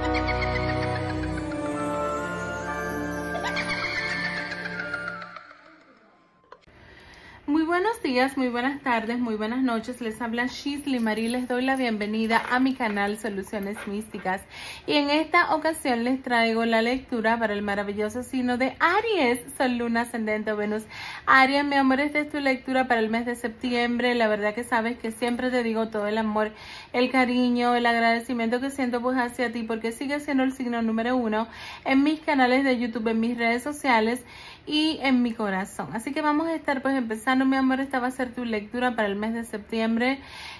Muy buenos días, muy buenas tardes, muy buenas noches. Les habla Shisley Marie. Les doy la bienvenida a mi canal Soluciones Místicas. Y en esta ocasión les traigo la lectura para el maravilloso signo de Aries, Sol, Luna, Ascendente o Venus. Aries, mi amor, esta es tu lectura para el mes de septiembre. La verdad que sabes que siempre te digo todo el amor, el cariño, el agradecimiento que siento pues hacia ti, porque sigue siendo el signo número 1 en mis canales de YouTube, en mis redes sociales y en mi corazón. Así que vamos a estar pues empezando, mi amor. Esta va a ser tu lectura para el mes de septiembre.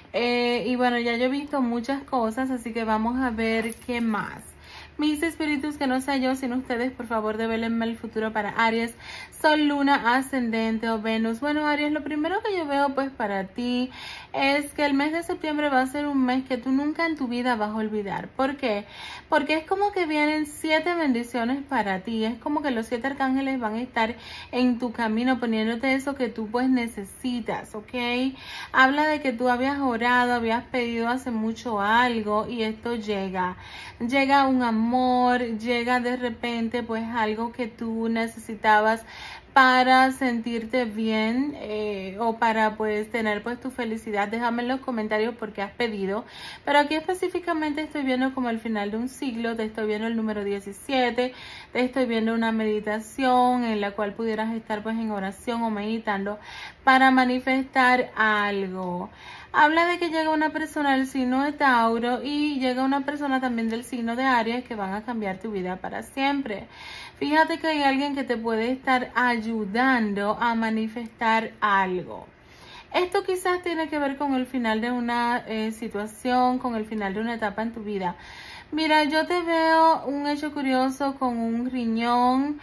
Y bueno, ya yo he visto muchas cosas, así que vamos a ver qué más. Mis espíritus, que no sea yo sino ustedes, por favor devélenme el futuro para Aries, Sol, Luna, Ascendente o Venus. Bueno, Aries, lo primero que yo veo pues para ti es que el mes de septiembre va a ser un mes que tú nunca en tu vida vas a olvidar. ¿Por qué? Porque es como que vienen 7 bendiciones para ti. Es como que los 7 arcángeles van a estar en tu camino poniéndote eso que tú pues necesitas, ¿ok? Habla de que tú habías orado, habías pedido hace mucho algo y esto llega. Llega un amor, llega de repente pues algo que tú necesitabas para sentirte bien o para pues tener pues tu felicidad. Déjame en los comentarios por qué has pedido, pero aquí específicamente estoy viendo como el final de un ciclo, te estoy viendo el número 17, te estoy viendo una meditación en la cual pudieras estar pues en oración o meditando para manifestar algo. Habla de que llega una persona del signo de Tauro y llega una persona también del signo de Aries que van a cambiar tu vida para siempre. Fíjate que hay alguien que te puede estar ayudando a manifestar algo. Esto quizás tiene que ver con el final de una situación, con el final de una etapa en tu vida. Mira, yo te veo un hecho curioso con un riñón.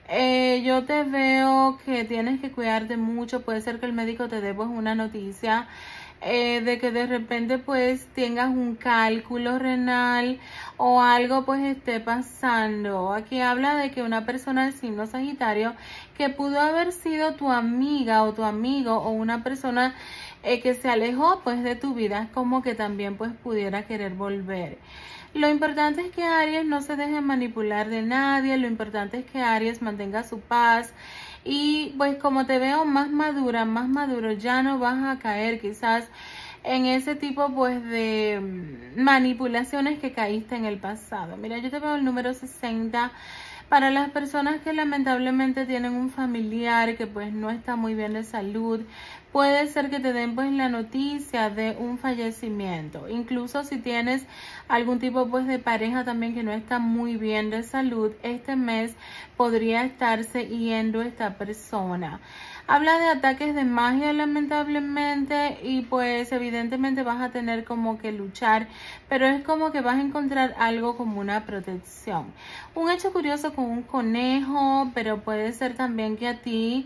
Yo te veo que tienes que cuidarte mucho. Puede ser que el médico te dé pues una noticia de que de repente pues tengas un cálculo renal o algo pues esté pasando. Aquí habla de que una persona del signo Sagitario que pudo haber sido tu amiga o tu amigo o una persona que se alejó pues de tu vida, es como que también pues pudiera querer volver. Lo importante es que Aries no se deje manipular de nadie, lo importante es que Aries mantenga su paz. Y pues como te veo más madura, más maduro, ya no vas a caer quizás en ese tipo pues de manipulaciones que caíste en el pasado. Mira, yo te veo el número 60. Para las personas que lamentablemente tienen un familiar que pues no está muy bien de salud, puede ser que te den pues la noticia de un fallecimiento. Incluso si tienes algún tipo pues de pareja también que no está muy bien de salud, este mes podría estarse yendo esta persona. Habla de ataques de magia lamentablemente y pues evidentemente vas a tener como que luchar, pero es como que vas a encontrar algo como una protección. Un hecho curioso con un conejo, pero puede ser también que a ti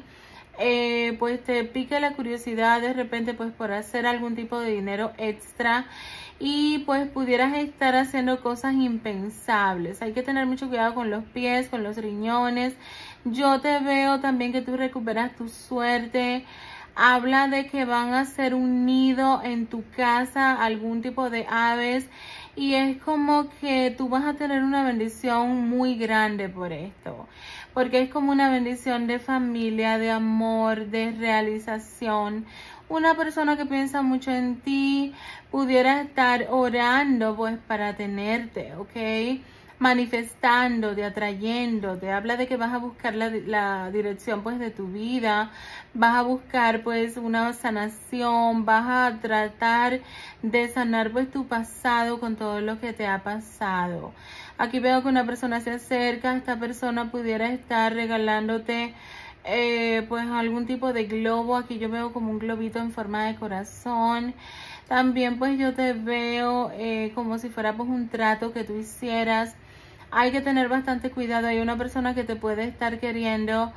pues te pique la curiosidad de repente pues por hacer algún tipo de dinero extra y pues pudieras estar haciendo cosas impensables. Hay que tener mucho cuidado con los pies, con los riñones. Yo te veo también que tú recuperas tu suerte. Habla de que van a hacer un nido en tu casa, algún tipo de aves, y es como que tú vas a tener una bendición muy grande por esto, porque es como una bendición de familia, de amor, de realización. Una persona que piensa mucho en ti pudiera estar orando pues para tenerte, ¿ok? Manifestándote, atrayéndote. Habla de que vas a buscar la dirección pues de tu vida, vas a buscar pues una sanación, vas a tratar de sanar pues tu pasado con todo lo que te ha pasado. Aquí veo que una persona se acerca, esta persona pudiera estar regalándote pues algún tipo de globo. Aquí yo veo como un globito en forma de corazón. También pues yo te veo como si fuera pues un trato que tú hicieras. Hay que tener bastante cuidado. Hay una persona que te puede estar queriendo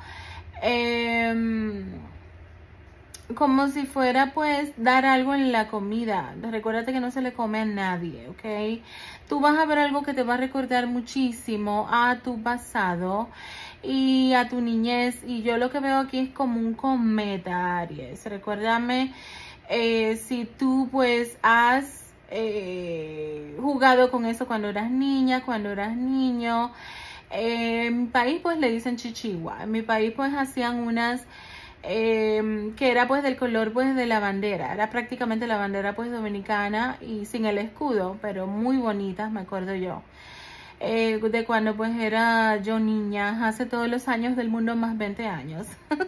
como si fuera pues dar algo en la comida. Recuérdate que no se le come a nadie, ¿ok? Tú vas a ver algo que te va a recordar muchísimo a tu pasado y a tu niñez. Y yo lo que veo aquí es como un cometa, Aries. Recuérdame si tú pues has jugado con eso cuando eras niña, cuando eras niño. En mi país pues le dicen chichigua. En mi país pues hacían unas que era pues del color pues de la bandera, era prácticamente la bandera pues dominicana y sin el escudo, pero muy bonitas, me acuerdo yo, de cuando pues era yo niña, hace todos los años del mundo más 20 años.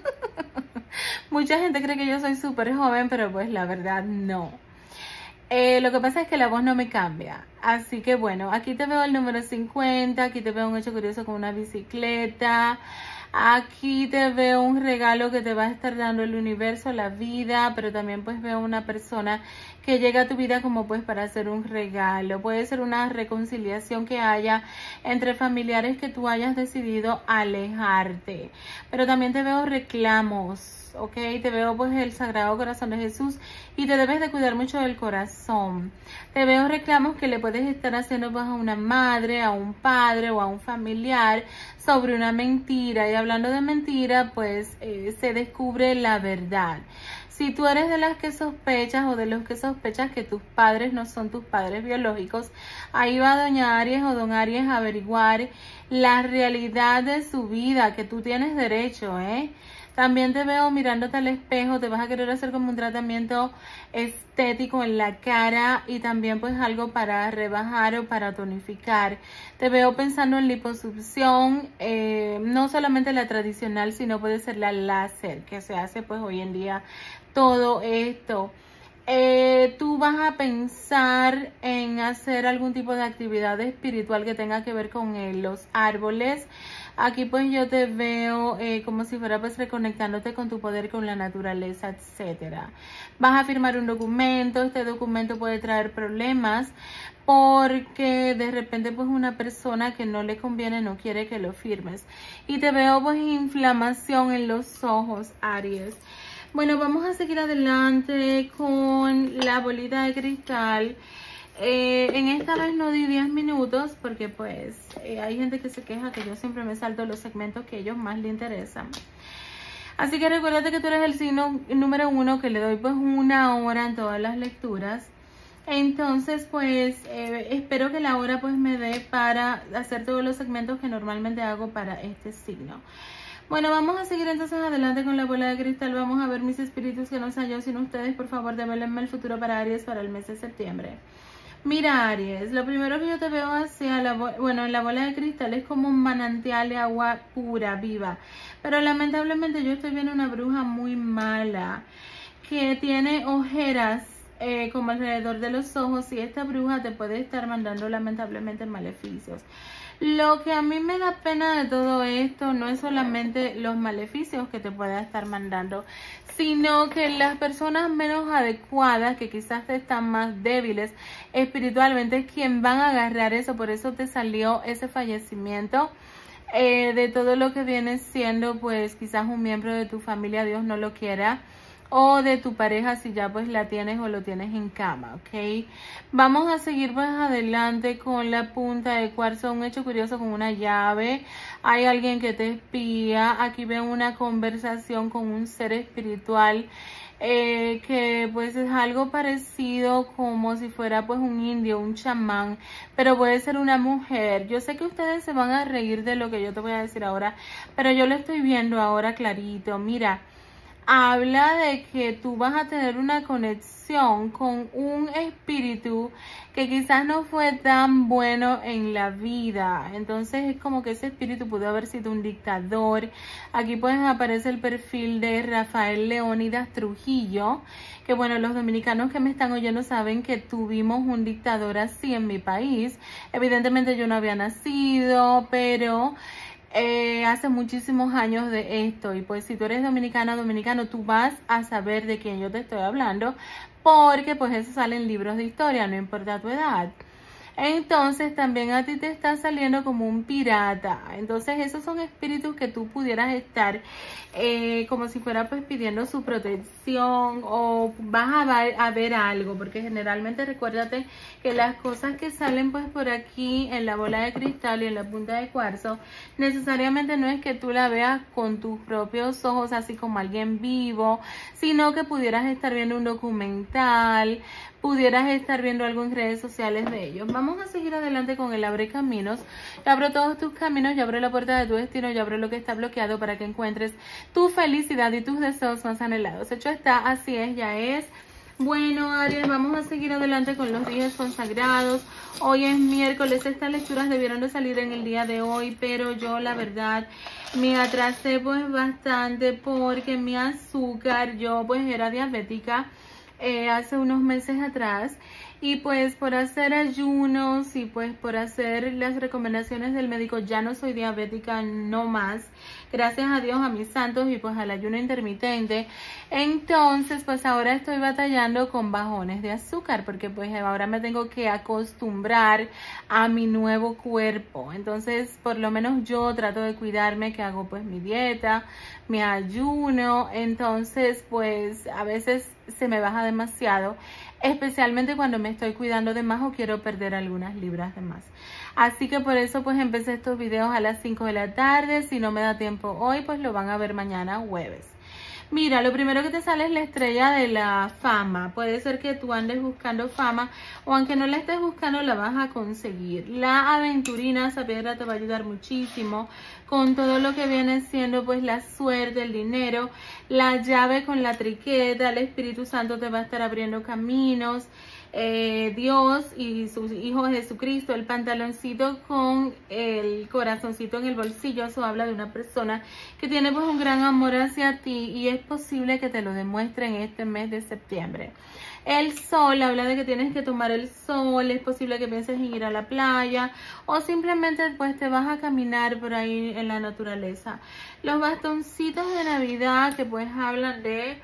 Mucha gente cree que yo soy súper joven, pero pues la verdad no. Lo que pasa es que la voz no me cambia. Así que bueno, aquí te veo el número 50, aquí te veo un hecho curioso con una bicicleta. Aquí te veo un regalo que te va a estar dando el universo, la vida, pero también pues veo una persona que llega a tu vida como pues para hacer un regalo. Puede ser una reconciliación que haya entre familiares que tú hayas decidido alejarte. Pero también te veo reclamos. Ok, te veo pues el Sagrado Corazón de Jesús y te debes de cuidar mucho del corazón. Te veo reclamos que le puedes estar haciendo pues a una madre, a un padre o a un familiar sobre una mentira, y hablando de mentira pues se descubre la verdad. Si tú eres de las que sospechas o de los que sospechas que tus padres no son tus padres biológicos, ahí va doña Aries o don Aries a averiguar la realidad de su vida, que tú tienes derecho, También te veo mirándote al espejo, te vas a querer hacer como un tratamiento estético en la cara y también pues algo para rebajar o para tonificar. Te veo pensando en liposucción, no solamente la tradicional, sino puede ser la láser, que se hace pues hoy en día todo esto. Tú vas a pensar en hacer algún tipo de actividad espiritual que tenga que ver con los árboles. Aquí pues yo te veo como si fuera pues reconectándote con tu poder, con la naturaleza, etcétera. Vas a firmar un documento, este documento puede traer problemas porque de repente pues una persona que no le conviene no quiere que lo firmes. Y te veo pues inflamación en los ojos, Aries. Bueno, vamos a seguir adelante con la bolita de cristal. En esta vez no di 10 minutos porque pues hay gente que se queja que yo siempre me salto los segmentos que a ellos más les interesan. Así que recuérdate que tú eres el signo número 1 que le doy pues 1 hora en todas las lecturas. Entonces pues espero que la hora pues me dé para hacer todos los segmentos que normalmente hago para este signo. Bueno, vamos a seguir entonces adelante con la bola de cristal. Vamos a ver mis espíritus que no sé yo sin ustedes. Por favor, devélenme el futuro para Aries para el mes de septiembre. Mira, Aries, lo primero que yo te veo hacia en la bola de cristal es como un manantial de agua pura, viva. Pero lamentablemente yo estoy viendo una bruja muy mala que tiene ojeras como alrededor de los ojos, y esta bruja te puede estar mandando lamentablemente maleficios. Lo que a mí me da pena de todo esto no es solamente los maleficios que te pueda estar mandando, sino que las personas menos adecuadas, que quizás están más débiles espiritualmente, es quien van a agarrar eso. Por eso te salió ese fallecimiento de todo lo que viene siendo pues quizás un miembro de tu familia, Dios no lo quiera, o de tu pareja si ya pues la tienes o lo tienes en cama, ¿ok? Vamos a seguir pues adelante con la punta de cuarzo, un hecho curioso con una llave. Hay alguien que te espía. Aquí veo una conversación con un ser espiritual que pues es algo parecido como si fuera pues un indio, un chamán, pero puede ser una mujer. Yo sé que ustedes se van a reír de lo que yo te voy a decir ahora, pero yo lo estoy viendo ahora clarito. Mira, habla de que tú vas a tener una conexión con un espíritu que quizás no fue tan bueno en la vida. Entonces es como que ese espíritu pudo haber sido un dictador. Aquí pues aparece el perfil de Rafael Leónidas Trujillo, que bueno, los dominicanos que me están oyendo saben que tuvimos un dictador así en mi país. Evidentemente yo no había nacido, pero hace muchísimos años de esto, y pues si tú eres dominicana o dominicano, tú vas a saber de quién yo te estoy hablando, porque pues eso sale en libros de historia, no importa tu edad. Entonces también a ti te está saliendo como un pirata. Entonces esos son espíritus que tú pudieras estar como si fuera pues pidiendo su protección, o vas a ver algo, porque generalmente recuérdate que las cosas que salen pues por aquí en la bola de cristal y en la punta de cuarzo, necesariamente no es que tú la veas con tus propios ojos así como alguien vivo, sino que pudieras estar viendo un documental, pudieras estar viendo algo en redes sociales de ellos. Vamos a seguir adelante con el abre caminos. Yo abro todos tus caminos, yo abro la puerta de tu destino, yo abro lo que está bloqueado para que encuentres tu felicidad y tus deseos más anhelados. Hecho está, así es, ya es. Bueno, Aries, vamos a seguir adelante con los días consagrados. Hoy es miércoles, estas lecturas debieron de salir en el día de hoy, pero yo la verdad me atrasé pues bastante porque mi azúcar, yo pues era diabética hace unos meses atrás, y pues por hacer ayunos y pues por hacer las recomendaciones del médico ya no soy diabética, no más, gracias a Dios, a mis santos y pues al ayuno intermitente. Entonces pues ahora estoy batallando con bajones de azúcar porque pues ahora me tengo que acostumbrar a mi nuevo cuerpo. Entonces por lo menos yo trato de cuidarme, que hago pues mi dieta, mi ayuno. Entonces pues a veces se me baja demasiado, especialmente cuando me estoy cuidando de más o quiero perder algunas libras de más. Así que por eso pues empecé estos videos a las 5 de la tarde. Si no me da tiempo hoy, pues lo van a ver mañana jueves. Mira, lo primero que te sale es la estrella de la fama. Puede ser que tú andes buscando fama o aunque no la estés buscando, la vas a conseguir. La aventurina, esa piedra te va a ayudar muchísimo con todo lo que viene siendo pues la suerte, el dinero, la llave con la triqueta, el Espíritu Santo te va a estar abriendo caminos. Dios y su Hijo Jesucristo, el pantaloncito con el corazoncito en el bolsillo, eso habla de una persona que tiene pues un gran amor hacia ti y es posible que te lo demuestre en este mes de septiembre. El sol habla de que tienes que tomar el sol, es posible que pienses en ir a la playa o simplemente pues te vas a caminar por ahí en la naturaleza. Los bastoncitos de Navidad que pues hablan de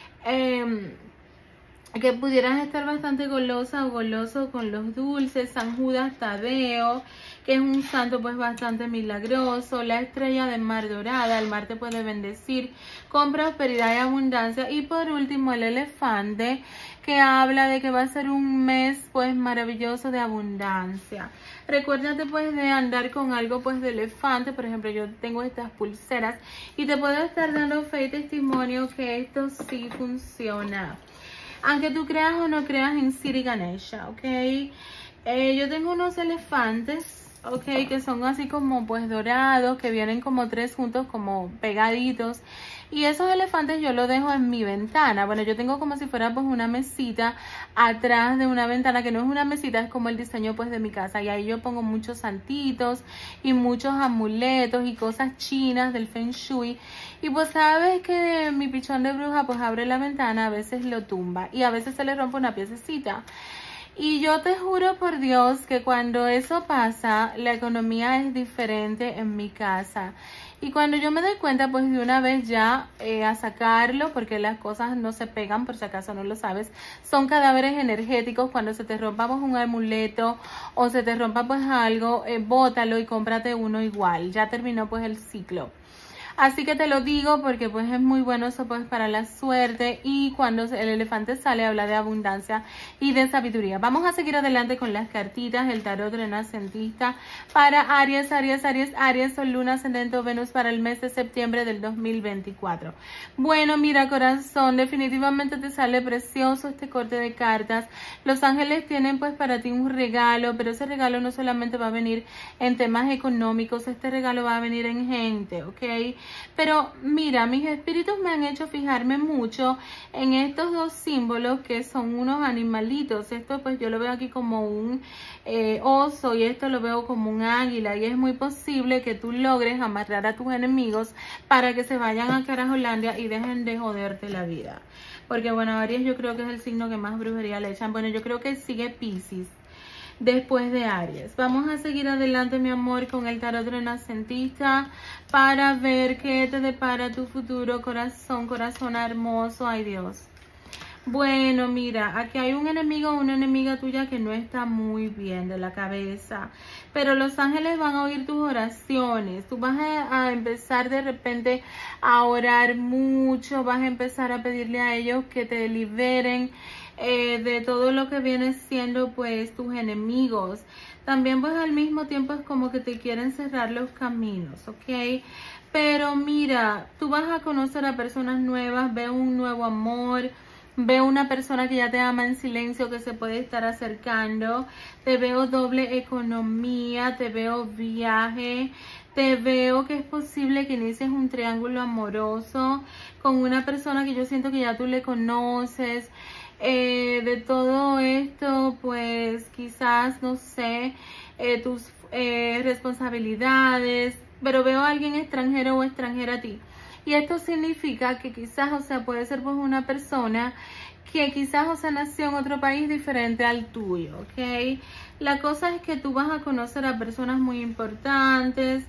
que pudieras estar bastante golosa o goloso con los dulces. San Judas Tadeo, que es un santo pues bastante milagroso. La estrella de mar dorada, el mar te puede bendecir con prosperidad y abundancia. Y por último el elefante, que habla de que va a ser un mes pues maravilloso de abundancia. Recuérdate pues de andar con algo pues de elefante. Por ejemplo, yo tengo estas pulseras y te puedo estar dando fe y testimonio que esto sí funciona. Aunque tú creas o no creas en Sri Ganesha, ¿ok? Yo tengo unos elefantes, ¿ok? Que son así como pues dorados, que vienen como tres juntos, como pegaditos. Y esos elefantes yo los dejo en mi ventana. Bueno, yo tengo como si fuera pues una mesita atrás de una ventana, que no es una mesita, es como el diseño pues de mi casa. Y ahí yo pongo muchos santitos y muchos amuletos y cosas chinas del Feng Shui. Y pues cada vez que mi pichón de bruja pues abre la ventana, a veces lo tumba y a veces se le rompe una piececita. Y yo te juro por Dios que cuando eso pasa, la economía es diferente en mi casa. Y cuando yo me doy cuenta, pues de una vez ya a sacarlo, porque las cosas no se pegan, por si acaso no lo sabes. Son cadáveres energéticos. Cuando se te rompa pues, un amuleto o se te rompa pues algo, bótalo y cómprate uno igual. Ya terminó pues el ciclo. Así que te lo digo porque pues es muy bueno eso pues para la suerte, y cuando el elefante sale habla de abundancia y de sabiduría. Vamos a seguir adelante con las cartitas, el tarot renacentista para Aries, Sol, Luna, Ascendente o Venus para el mes de septiembre del 2024. Bueno, mira corazón, definitivamente te sale precioso este corte de cartas. Los ángeles tienen pues para ti un regalo, pero ese regalo no solamente va a venir en temas económicos, este regalo va a venir en gente, ¿ok? Pero mira, mis espíritus me han hecho fijarme mucho en estos dos símbolos que son unos animalitos. Esto pues yo lo veo aquí como un oso y esto lo veo como un águila, y es muy posible que tú logres amarrar a tus enemigos para que se vayan a Carajolandia y dejen de joderte la vida. Porque bueno, Aries yo creo que es el signo que más brujería le echan. Bueno, yo creo que sigue Piscis después de Aries. Vamos a seguir adelante, mi amor, con el tarot renacentista para ver qué te depara tu futuro, corazón, corazón hermoso. Ay, Dios. Bueno, mira, aquí hay un enemigo o una enemiga tuya que no está muy bien de la cabeza, pero los ángeles van a oír tus oraciones. Tú vas a empezar de repente a orar mucho, vas a empezar a pedirle a ellos que te liberen de todo lo que viene siendo pues tus enemigos. También pues al mismo tiempo es como que te quieren cerrar los caminos, ¿ok? Pero mira, tú vas a conocer a personas nuevas, ve un nuevo amor, Veo una persona que ya te ama en silencio, que se puede estar acercando. Te veo doble economía, te veo viaje. Te veo que es posible que inicies un triángulo amoroso con una persona que yo siento que ya tú le conoces. De todo esto, pues quizás, no sé, tus responsabilidades, pero veo a alguien extranjero o extranjera a ti. Y esto significa que quizás, o sea, puede ser pues una persona que quizás, o sea, nació en otro país diferente al tuyo, ¿ok? La cosa es que tú vas a conocer a personas muy importantes,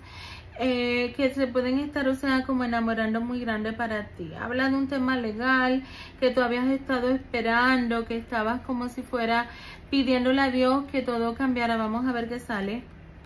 que se pueden estar, o sea, como enamorando muy grande para ti. Habla de un tema legal que tú habías estado esperando, que estabas como si fuera pidiéndole a Dios que todo cambiara. Vamos a ver qué sale.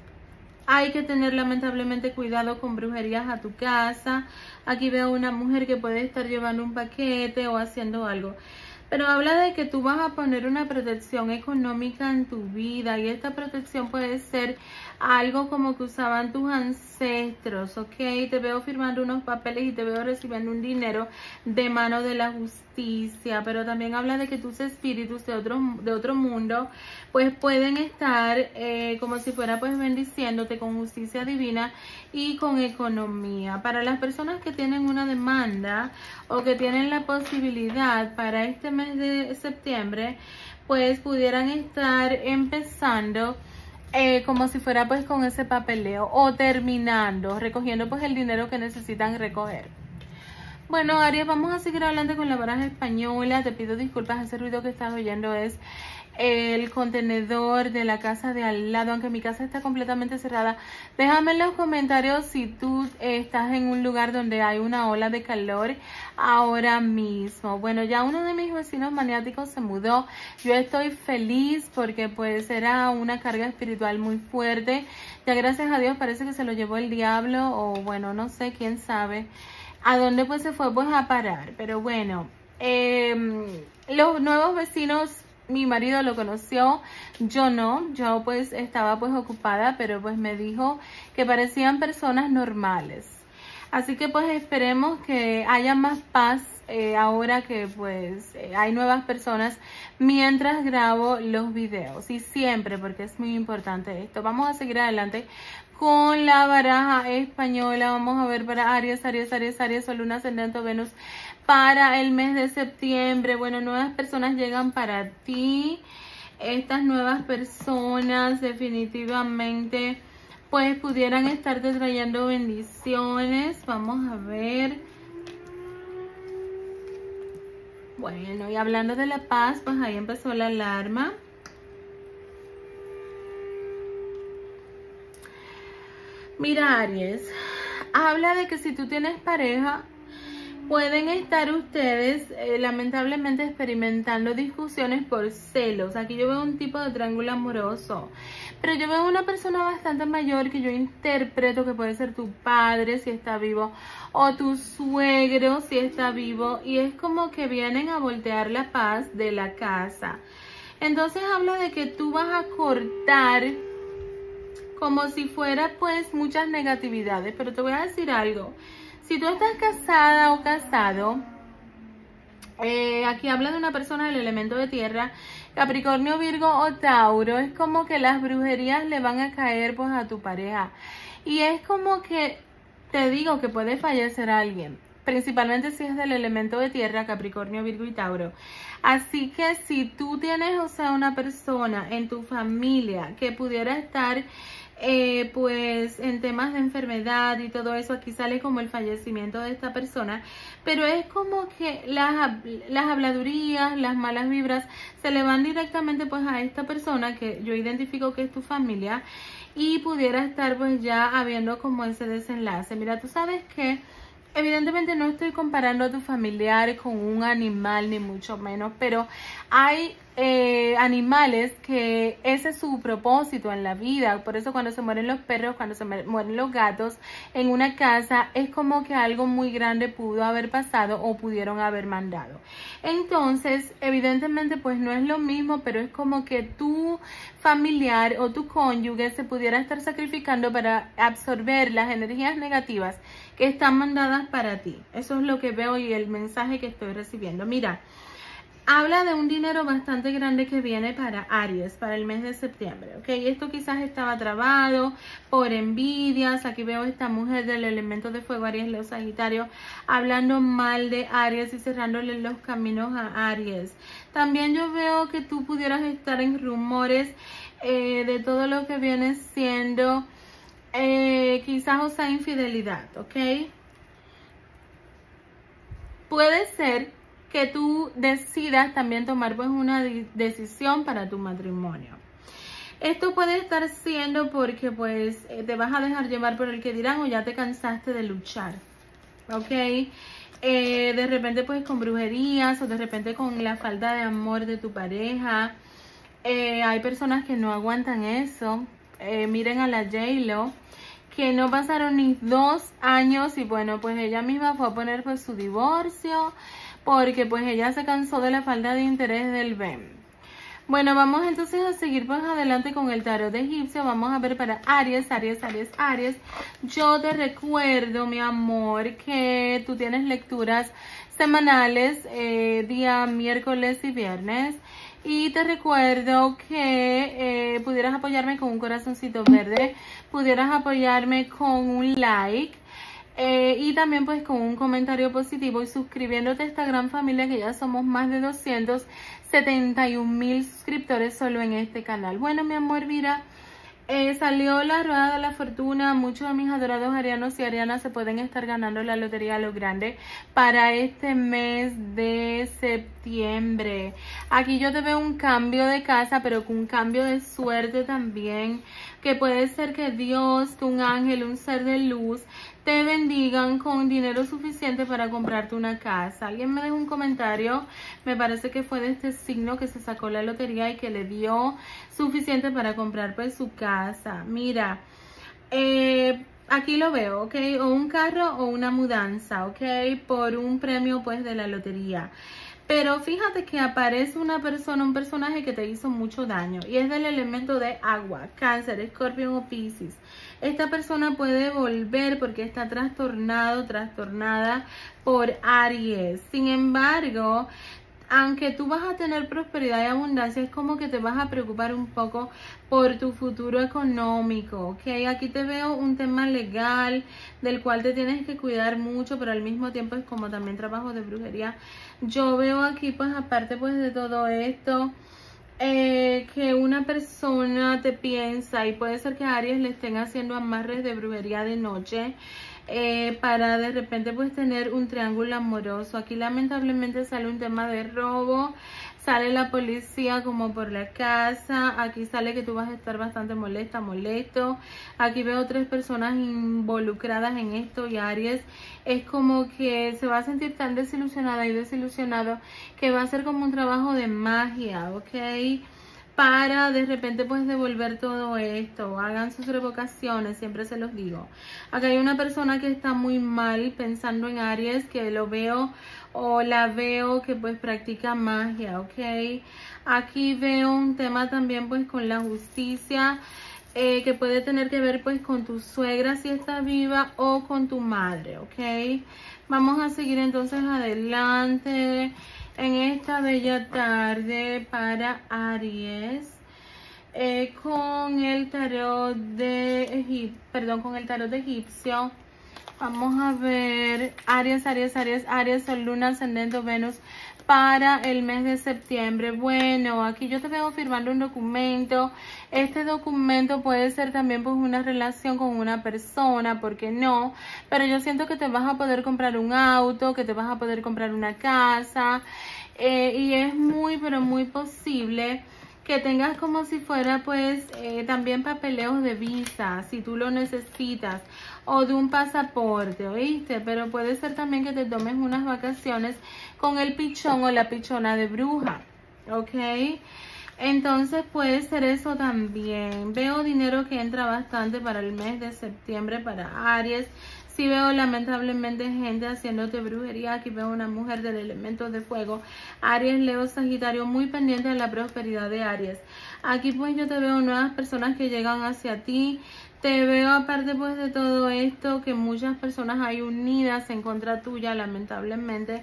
Hay que tener lamentablemente cuidado con brujerías a tu casa. Aquí veo una mujer que puede estar llevando un paquete o haciendo algo. Pero habla de que tú vas a poner una protección económica en tu vida, y esta protección puede ser algo como que usaban tus ancestros, ¿ok? Te veo firmando unos papeles y te veo recibiendo un dinero de mano de la justicia, pero también habla de que tus espíritus de otro mundo pues pueden estar como si fuera pues bendiciéndote con justicia divina y con economía. Para las personas que tienen una demanda o que tienen la posibilidad para este mes de septiembre, pues pudieran estar empezando como si fuera pues con ese papeleo, o terminando, recogiendo pues el dinero que necesitan recoger. Bueno, Aries, vamos a seguir adelante con la baraja española. Te pido disculpas, ese ruido que estás oyendo es el contenedor de la casa de al lado, aunque mi casa está completamente cerrada. Déjame en los comentarios si tú estás en un lugar donde hay una ola de calor ahora mismo. Bueno, ya uno de mis vecinos maniáticos se mudó. Yo estoy feliz porque pues era una carga espiritual muy fuerte. Ya gracias a Dios parece que se lo llevó el diablo, o bueno, no sé, quién sabe a dónde pues se fue pues a parar. Pero bueno, los nuevos vecinos, mi marido lo conoció, yo no, yo pues estaba pues ocupada, pero pues me dijo que parecían personas normales. Así que pues esperemos que haya más paz ahora que pues hay nuevas personas mientras grabo los videos, y siempre, porque es muy importante esto. Vamos a seguir adelante con la baraja española. Vamos a ver para Aries, Sol, Luna, Ascendente, Venus para el mes de septiembre. Bueno, nuevas personas llegan para ti. Estas nuevas personas definitivamente pues pudieran estarte trayendo bendiciones. Vamos a ver. Bueno, y hablando de la paz, pues ahí empezó la alarma. Mira, Aries, habla de que si tú tienes pareja, pueden estar ustedes lamentablemente experimentando discusiones por celos. Aquí yo veo un tipo de triángulo amoroso, pero yo veo una persona bastante mayor que yo interpreto que puede ser tu padre si está vivo, o tu suegro si está vivo, y es como que vienen a voltear la paz de la casa. Entonces habla de que tú vas a cortar como si fuera pues muchas negatividades. Pero te voy a decir algo. Si tú estás casada o casado, aquí habla de una persona del elemento de tierra, Capricornio, Virgo o Tauro, es como que las brujerías le van a caer pues a tu pareja. Y es como que te digo que puede fallecer alguien, principalmente si es del elemento de tierra, Capricornio, Virgo y Tauro. Así que si tú tienes, o sea, una persona en tu familia que pudiera estar pues en temas de enfermedad y todo eso, aquí sale como el fallecimiento de esta persona, pero es como que las habladurías, las malas vibras se le van directamente pues a esta persona que yo identifico que es tu familia, y pudiera estar pues ya habiendo como ese desenlace. Mira, tú sabes que evidentemente no estoy comparando a tu familiar con un animal, ni mucho menos, pero hay animales que ese es su propósito en la vida. Por eso cuando se mueren los perros, cuando se mueren los gatos en una casa, es como que algo muy grande pudo haber pasado o pudieron haber mandado. Entonces, evidentemente pues no es lo mismo, pero es como que tu familiar o tu cónyuge se pudiera estar sacrificando para absorber las energías negativas que están mandadas para ti. Eso es lo que veo y el mensaje que estoy recibiendo. Mira, Habla de un dinero bastante grande que viene para Aries, para el mes de septiembre, ¿ok? Esto quizás estaba trabado por envidias. Aquí veo esta mujer del elemento de fuego, Aries, Leo, Sagitario, hablando mal de Aries y cerrándole los caminos a Aries. También yo veo que tú pudieras estar en rumores de todo lo que viene siendo quizás, o sea, infidelidad, ¿ok? Puede ser que tú decidas también tomar pues una decisión para tu matrimonio. Esto puede estar siendo porque pues te vas a dejar llevar por el que dirán o ya te cansaste de luchar, ¿ok? De repente pues con brujerías o de repente con la falta de amor de tu pareja. Hay personas que no aguantan eso. Miren a la J-Lo, que no pasaron ni 2 años y bueno, pues ella misma fue a poner pues su divorcio porque pues ella se cansó de la falta de interés del Ben. Bueno, vamos entonces a seguir pues adelante con el tarot de egipcio. Vamos a ver para Aries, Aries, Aries, Aries. Yo te recuerdo, mi amor, que tú tienes lecturas semanales día miércoles y viernes. Y te recuerdo que pudieras apoyarme con un corazoncito verde, pudieras apoyarme con un like y también pues con un comentario positivo y suscribiéndote a esta gran familia que ya somos más de 271,000 suscriptores solo en este canal. Bueno, mi amor, mira, salió la rueda de la fortuna. Muchos de mis adorados arianos y arianas se pueden estar ganando la lotería a lo grande para este mes de septiembre. Aquí yo te veo un cambio de casa, pero con un cambio de suerte también, que puede ser que Dios, que un ángel, un ser de luz te bendigan con dinero suficiente para comprarte una casa. Alguien me dejó un comentario, me parece que fue de este signo que se sacó la lotería y que le dio suficiente para comprar pues su casa. Mira, aquí lo veo, ¿ok? O un carro o una mudanza, ¿ok? Por un premio pues de la lotería. Pero fíjate que aparece una persona, un personaje que te hizo mucho daño y es del elemento de agua, Cáncer, Escorpio o Piscis. Esta persona puede volver porque está trastornado, trastornada por Aries. Sin embargo, aunque tú vas a tener prosperidad y abundancia, es como que te vas a preocupar un poco por tu futuro económico, ¿ok? Aquí te veo un tema legal del cual te tienes que cuidar mucho, pero al mismo tiempo es como también trabajo de brujería. Yo veo aquí, pues aparte pues de todo esto, que una persona te piensa y puede ser que a Aries le estén haciendo amarres de brujería de noche. Para de repente pues tener un triángulo amoroso. Aquí lamentablemente sale un tema de robo, sale la policía como por la casa, aquí sale que tú vas a estar bastante molesta, molesto. Aquí veo 3 personas involucradas en esto y Aries es como que se va a sentir tan desilusionada y desilusionado que va a ser como un trabajo de magia, ¿ok? Para de repente pues devolver todo esto. Hagan sus revocaciones, siempre se los digo. Acá hay una persona que está muy mal pensando en Aries, que lo veo o la veo que pues practica magia, ¿ok? Aquí veo un tema también pues con la justicia, que puede tener que ver pues con tu suegra si está viva o con tu madre, ¿ok? Vamos a seguir entonces adelante en esta bella tarde para Aries, con el tarot de con el tarot de egipcio. Vamos a ver Aries, Aries, Aries, Aries, Sol, Luna, Ascendente, Venus para el mes de septiembre. Bueno, aquí yo te veo firmando un documento. Este documento puede ser también pues una relación con una persona, ¿por qué no? Pero yo siento que te vas a poder comprar un auto, que te vas a poder comprar una casa, y es muy pero muy posible que tengas como si fuera pues también papeleos de visa, si tú lo necesitas, o de un pasaporte, ¿oíste? Pero puede ser también que te tomes unas vacaciones con el pichón o la pichona de bruja, ¿ok? Entonces puede ser eso también. Veo dinero que entra bastante para el mes de septiembre para Aries. Sí veo lamentablemente gente haciéndote brujería. Aquí veo una mujer del elemento de fuego, Aries, Leo, Sagitario, muy pendiente de la prosperidad de Aries. Aquí pues yo te veo nuevas personas que llegan hacia ti. Te veo aparte pues de todo esto que muchas personas hay unidas en contra tuya lamentablemente.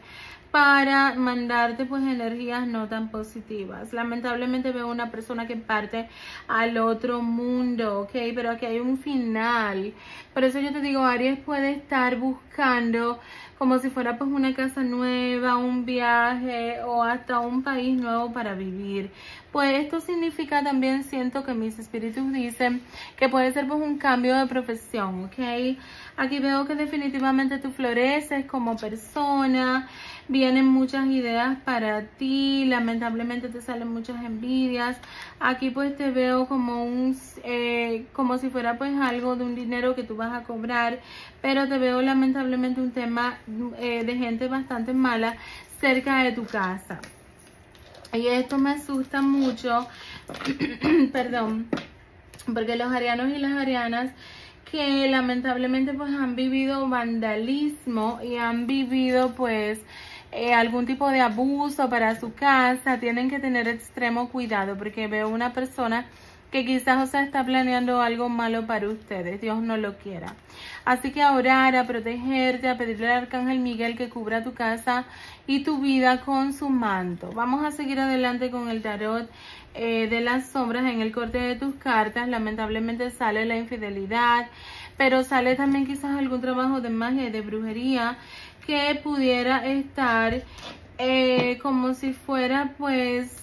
para mandarte pues energías no tan positivas. Lamentablemente veo una persona que parte al otro mundo, ¿ok? Pero aquí hay un final. Por eso yo te digo, Aries puede estar buscando como si fuera pues una casa nueva, un viaje o hasta un país nuevo para vivir. Pues esto significa también, siento que mis espíritus dicen que puede ser pues un cambio de profesión, ¿ok? Aquí veo que definitivamente tú floreces como persona, vienen muchas ideas para ti, lamentablemente te salen muchas envidias. Aquí pues te veo como como si fuera pues algo de un dinero que tú vas a cobrar, pero te veo lamentablemente un tema de gente bastante mala cerca de tu casa. Y esto me asusta mucho, perdón, porque los arianos y las arianas que lamentablemente pues han vivido vandalismo y han vivido pues algún tipo de abuso para su casa, tienen que tener extremo cuidado porque veo una persona que quizás, o sea, está planeando algo malo para ustedes, Dios no lo quiera. Así que a orar, a protegerte, a pedirle al Arcángel Miguel que cubra tu casa y tu vida con su manto. Vamos a seguir adelante con el tarot de las sombras. En el corte de tus cartas lamentablemente sale la infidelidad, pero sale también quizás algún trabajo de magia y de brujería que pudiera estar como si fuera pues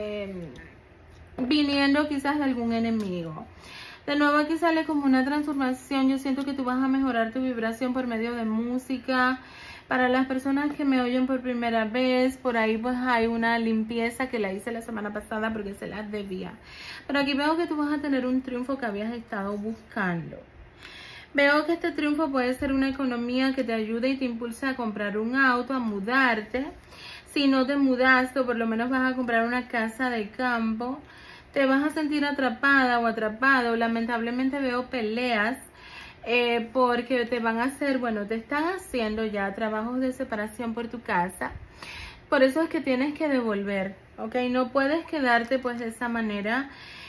viniendo quizás de algún enemigo. De nuevo aquí sale como una transformación. Yo siento que tú vas a mejorar tu vibración por medio de música. Para las personas que me oyen por primera vez, por ahí pues hay una limpieza que la hice la semana pasada porque se las debía. Pero aquí veo que tú vas a tener un triunfo que habías estado buscando. Veo que este triunfo puede ser una economía que te ayude y te impulse a comprar un auto, a mudarte. Si no te mudaste, o por lo menos vas a comprar una casa de campo, te vas a sentir atrapada o atrapado. Lamentablemente veo peleas porque te van a hacer, bueno, te están haciendo ya trabajos de separación por tu casa. Por eso es que tienes que devolver, ¿ok? No puedes quedarte pues de esa manera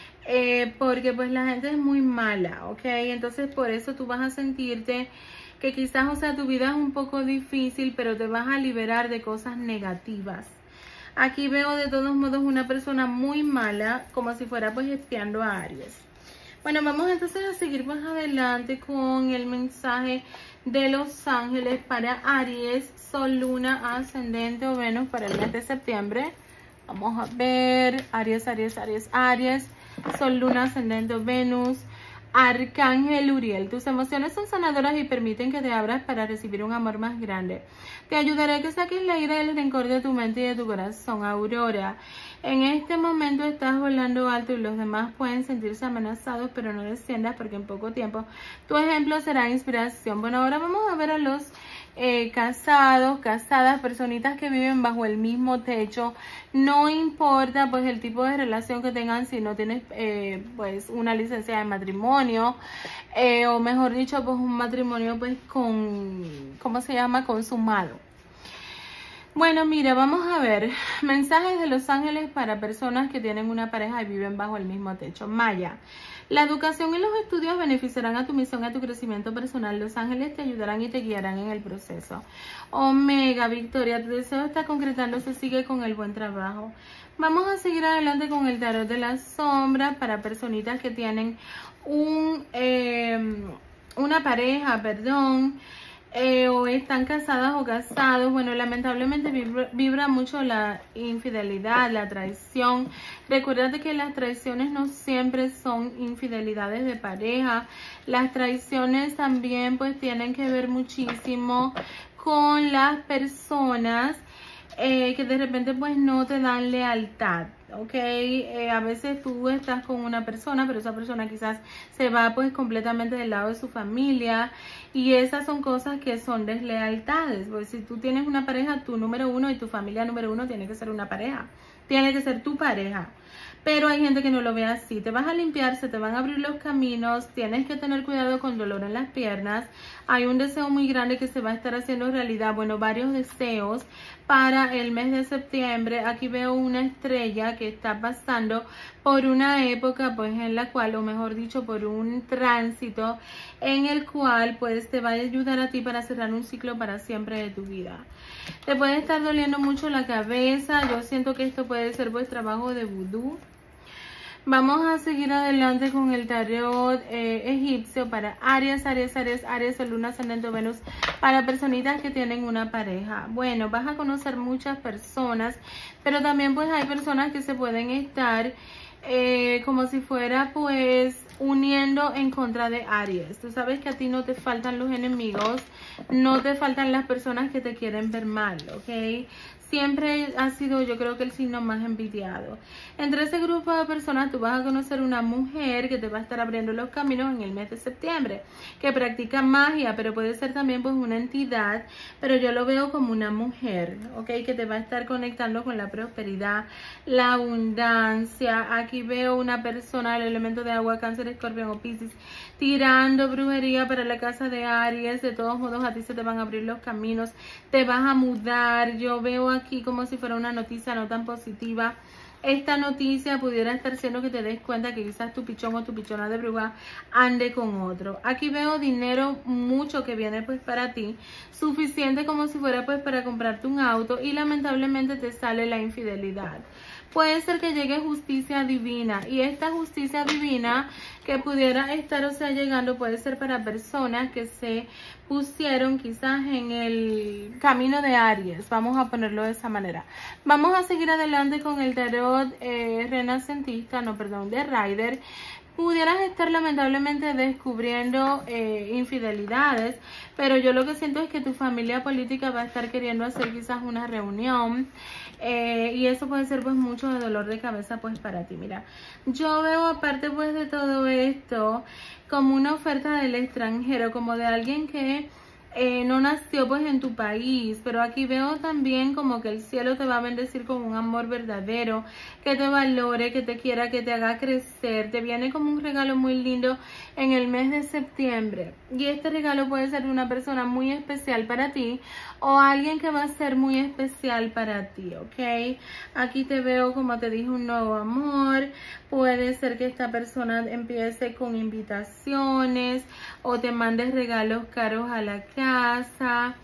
porque pues la gente es muy mala, ¿ok? Entonces por eso tú vas a sentirte que quizás, o sea, tu vida es un poco difícil, pero te vas a liberar de cosas negativas. Aquí veo de todos modos una persona muy mala, como si fuera pues espiando a Aries. Bueno, vamos entonces a seguir más adelante con el mensaje de los ángeles para Aries, Sol, Luna, Ascendente o Venus para el mes de septiembre. Vamos a ver, Aries, Aries, Aries, Aries, Sol, Luna, Ascendente o Venus. Arcángel Uriel, tus emociones son sanadoras y permiten que te abras para recibir un amor más grande. Te ayudaré a que saques la ira y el rencor de tu mente y de tu corazón. Aurora, en este momento estás volando alto y los demás pueden sentirse amenazados, pero no desciendas porque en poco tiempo tu ejemplo será inspiración. Bueno, ahora vamos a ver a los casados, casadas, personitas que viven bajo el mismo techo. No importa pues el tipo de relación que tengan, si no tienes pues una licencia de matrimonio o mejor dicho pues un matrimonio pues ¿cómo se llama? Consumado. Bueno, mira, vamos a ver mensajes de los ángeles para personas que tienen una pareja y viven bajo el mismo techo. Maya, la educación y los estudios beneficiarán a tu misión, a tu crecimiento personal. Los ángeles te ayudarán y te guiarán en el proceso. Omega, Victoria, tu deseo está concretándose, sigue con el buen trabajo. Vamos a seguir adelante con el tarot de las sombras para personitas que tienen una pareja, o están casadas o casados. Bueno, lamentablemente vibra mucho la infidelidad, la traición. Recuerda que las traiciones no siempre son infidelidades de pareja. Las traiciones también pues tienen que ver muchísimo con las personas que de repente pues no te dan lealtad, ¿ok? A veces tú estás con una persona, pero esa persona quizás se va pues completamente del lado de su familia y esas son cosas que son deslealtades. Pues si tú tienes una pareja, tu número uno y tu familia número uno tiene que ser una pareja, tiene que ser tu pareja. pero hay gente que no lo ve así. Te vas a limpiar, se te van a abrir los caminos, tienes que tener cuidado con dolor en las piernas. Hay un deseo muy grande que se va a estar haciendo realidad, bueno, varios deseos para el mes de septiembre. Aquí veo una estrella que está pasando por una época pues en la cual, o mejor dicho, por un tránsito en el cual pues te va a ayudar a ti para cerrar un ciclo para siempre de tu vida. Te puede estar doliendo mucho la cabeza, yo siento que esto puede ser pues trabajo de vudú. Vamos a seguir adelante con el tarot egipcio para Aries, Sol, Luna, Ascendente, Venus, para personitas que tienen una pareja. Bueno, vas a conocer muchas personas, pero también pues hay personas que se pueden estar como si fuera pues uniendo en contra de Aries. Tú sabes que a ti no te faltan los enemigos, no te faltan las personas que te quieren ver mal, ¿ok? Siempre ha sido, yo creo que el signo más envidiado. Entre ese grupo de personas tú vas a conocer una mujer que te va a estar abriendo los caminos en el mes de septiembre, que practica magia, pero puede ser también pues una entidad, pero yo lo veo como una mujer, ¿ok? Que te va a estar conectando con la prosperidad, la abundancia. Aquí veo una persona del elemento de agua, Cáncer, Escorpión o Piscis, tirando brujería para la casa de Aries. De todos modos a ti se te van a abrir los caminos, te vas a mudar. Yo veo aquí como si fuera una noticia no tan positiva. Esta noticia pudiera estar siendo que te des cuenta que quizás tu pichón o tu pichona de bruja ande con otro. Aquí veo dinero mucho que viene pues para ti, suficiente como si fuera pues para comprarte un auto, y lamentablemente te sale la infidelidad. Puede ser que llegue justicia divina, y esta justicia divina que pudiera estar, o sea, llegando, puede ser para personas que se pusieron quizás en el camino de Aries. Vamos a ponerlo de esa manera. Vamos a seguir adelante con el tarot renacentista, de Rider. Pudieras estar lamentablemente descubriendo infidelidades, pero yo lo que siento es que tu familia política va a estar queriendo hacer quizás una reunión, y eso puede ser pues mucho de dolor de cabeza pues para ti. Mira, yo veo aparte pues de todo esto como una oferta del extranjero, como de alguien que no nació pues en tu país, pero aquí veo también como que el cielo te va a bendecir con un amor verdadero, que te valore, que te quiera, que te haga crecer. Te viene como un regalo muy lindo en el mes de septiembre, y este regalo puede ser de una persona muy especial para ti o alguien que va a ser muy especial para ti, ¿ok? Aquí te veo, como te dije, un nuevo amor. Puede ser que esta persona empiece con invitaciones o te mandes regalos caros a la casa.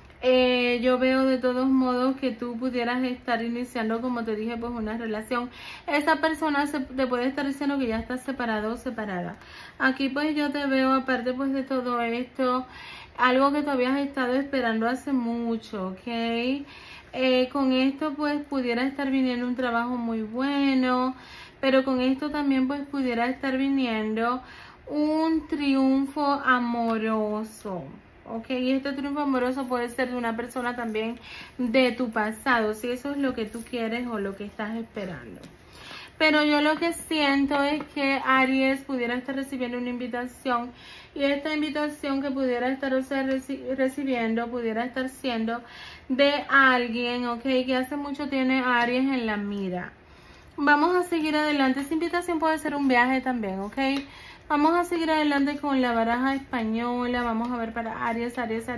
Yo veo de todos modos que tú pudieras estar iniciando, como te dije, pues una relación. Esa persona te puede estar diciendo que ya estás separado o separada. Aquí pues yo te veo, aparte pues de todo esto, algo que tú habías estado esperando hace mucho, ¿ok? Con esto pues pudiera estar viniendo un trabajo muy bueno, pero con esto también pues pudiera estar viniendo un triunfo amoroso. Ok, y este triunfo amoroso puede ser de una persona también de tu pasado, si eso es lo que tú quieres o lo que estás esperando. Pero yo lo que siento es que Aries pudiera estar recibiendo una invitación, y esta invitación que pudiera estar, o sea, recibiendo, pudiera estar siendo de alguien, ok, que hace mucho tiene a Aries en la mira. Vamos a seguir adelante. Esta invitación puede ser un viaje también, ok. Vamos a seguir adelante con la baraja española. Vamos a ver para Aries,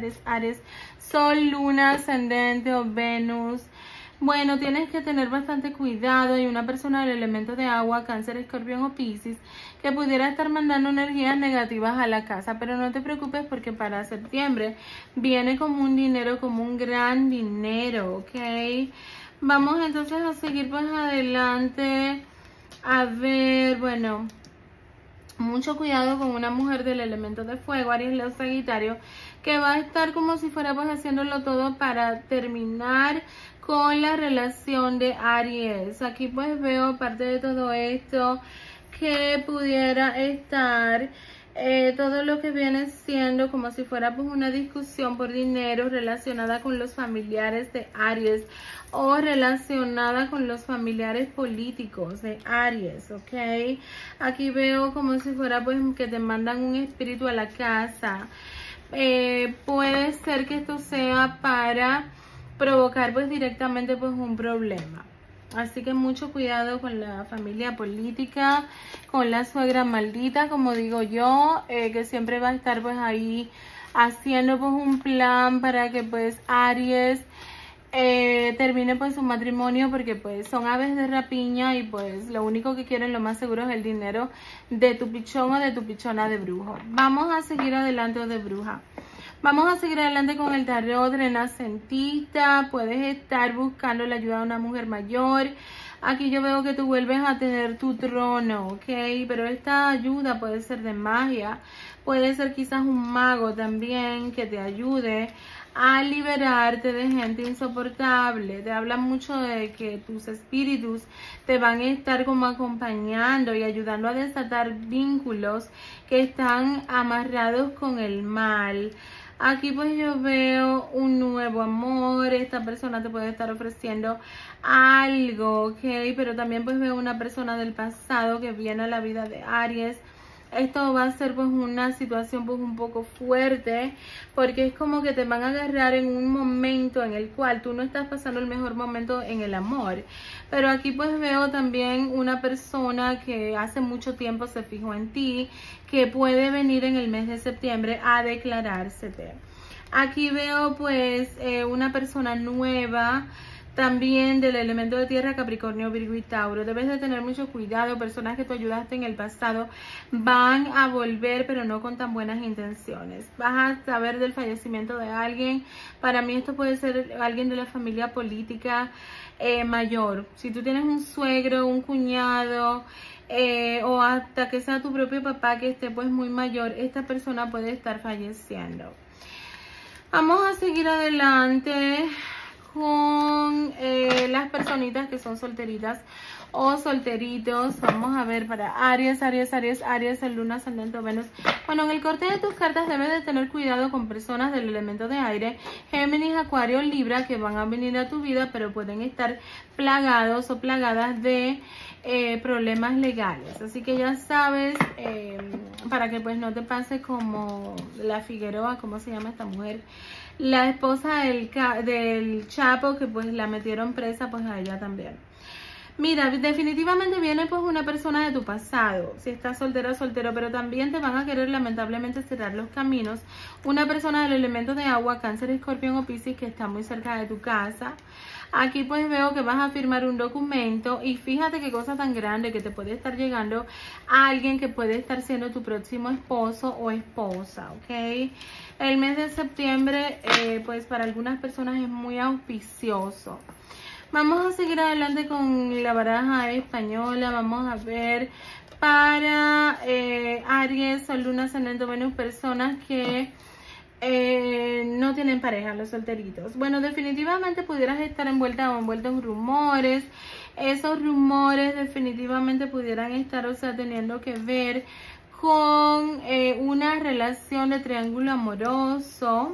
Sol, Luna, Ascendente o Venus. Bueno, tienes que tener bastante cuidado. Hay una persona del elemento de agua, Cáncer, Escorpión o Piscis, que pudiera estar mandando energías negativas a la casa. Pero no te preocupes, porque para septiembre viene como un dinero, como un gran dinero, ok. Vamos entonces a seguir pues adelante. A ver, bueno, mucho cuidado con una mujer del elemento de fuego, Aries, Leo, Sagitario, que va a estar como si fuera pues haciéndolo todo para terminar con la relación de Aries. Aquí pues veo, aparte de todo esto, que pudiera estar todo lo que viene siendo como si fuera pues una discusión por dinero relacionada con los familiares de Aries, o relacionada con los familiares políticos de Aries, ¿ok? Aquí veo como si fuera pues que te mandan un espíritu a la casa. Puede ser que esto sea para provocar pues directamente pues un problema. Así que mucho cuidado con la familia política, con la suegra maldita, como digo yo, que siempre va a estar pues ahí haciendo pues un plan para que pues Aries termine pues su matrimonio, porque pues son aves de rapiña y pues lo único que quieren, lo más seguro, es el dinero de tu pichón o de tu pichona de brujo. Vamos a seguir adelante, o de bruja. Vamos a seguir adelante con el tarot renacentista. Puedes estar buscando la ayuda de una mujer mayor. Aquí yo veo que tú vuelves a tener tu trono, ¿ok? Pero esta ayuda puede ser de magia. Puede ser quizás un mago también que te ayude a liberarte de gente insoportable. Te habla mucho de que tus espíritus te van a estar como acompañando y ayudando a desatar vínculos que están amarrados con el mal. Aquí pues yo veo un nuevo amor. Esta persona te puede estar ofreciendo algo, ¿ok? Pero también pues veo una persona del pasado que viene a la vida de Aries. Esto va a ser pues una situación pues un poco fuerte, porque es como que te van a agarrar en un momento en el cual tú no estás pasando el mejor momento en el amor. Pero aquí pues veo también una persona que hace mucho tiempo se fijó en ti, que puede venir en el mes de septiembre a declarársete. Aquí veo pues una persona nueva, también del elemento de tierra, Capricornio, Virgo y Tauro. Debes de tener mucho cuidado. Personas que tú ayudaste en el pasado van a volver, pero no con tan buenas intenciones. Vas a saber del fallecimiento de alguien. Para mí esto puede ser alguien de la familia política mayor. Si tú tienes un suegro, un cuñado, o hasta que sea tu propio papá que esté pues muy mayor, esta persona puede estar falleciendo. Vamos a seguir adelante con las personitas que son solteritas o solteritos. Vamos a ver para Aries, el Luna, Ascendente, Venus. Bueno, en el corte de tus cartas debes de tener cuidado con personas del elemento de aire, Géminis, Acuario, Libra, que van a venir a tu vida, pero pueden estar plagados o plagadas de problemas legales. Así que ya sabes, para que pues no te pase como la Figueroa, ¿cómo se llama esta mujer? La esposa del Chapo, que pues la metieron presa, pues a ella también. Mira, definitivamente viene pues una persona de tu pasado, si estás soltera o soltero, pero también te van a querer lamentablemente cerrar los caminos. Una persona del elemento de agua, Cáncer, Escorpión o Piscis, que está muy cerca de tu casa. Aquí pues veo que vas a firmar un documento y fíjate qué cosa tan grande, que te puede estar llegando a alguien que puede estar siendo tu próximo esposo o esposa, ¿ok? El mes de septiembre pues para algunas personas es muy auspicioso. Vamos a seguir adelante con la baraja española. Vamos a ver para Aries, Sol, Luna, Ascendente, Venus, personas que no tienen pareja, los solteritos. Bueno, definitivamente pudieras estar envuelta o envuelto en rumores. Esos rumores definitivamente pudieran estar, o sea, teniendo que ver con una relación de triángulo amoroso.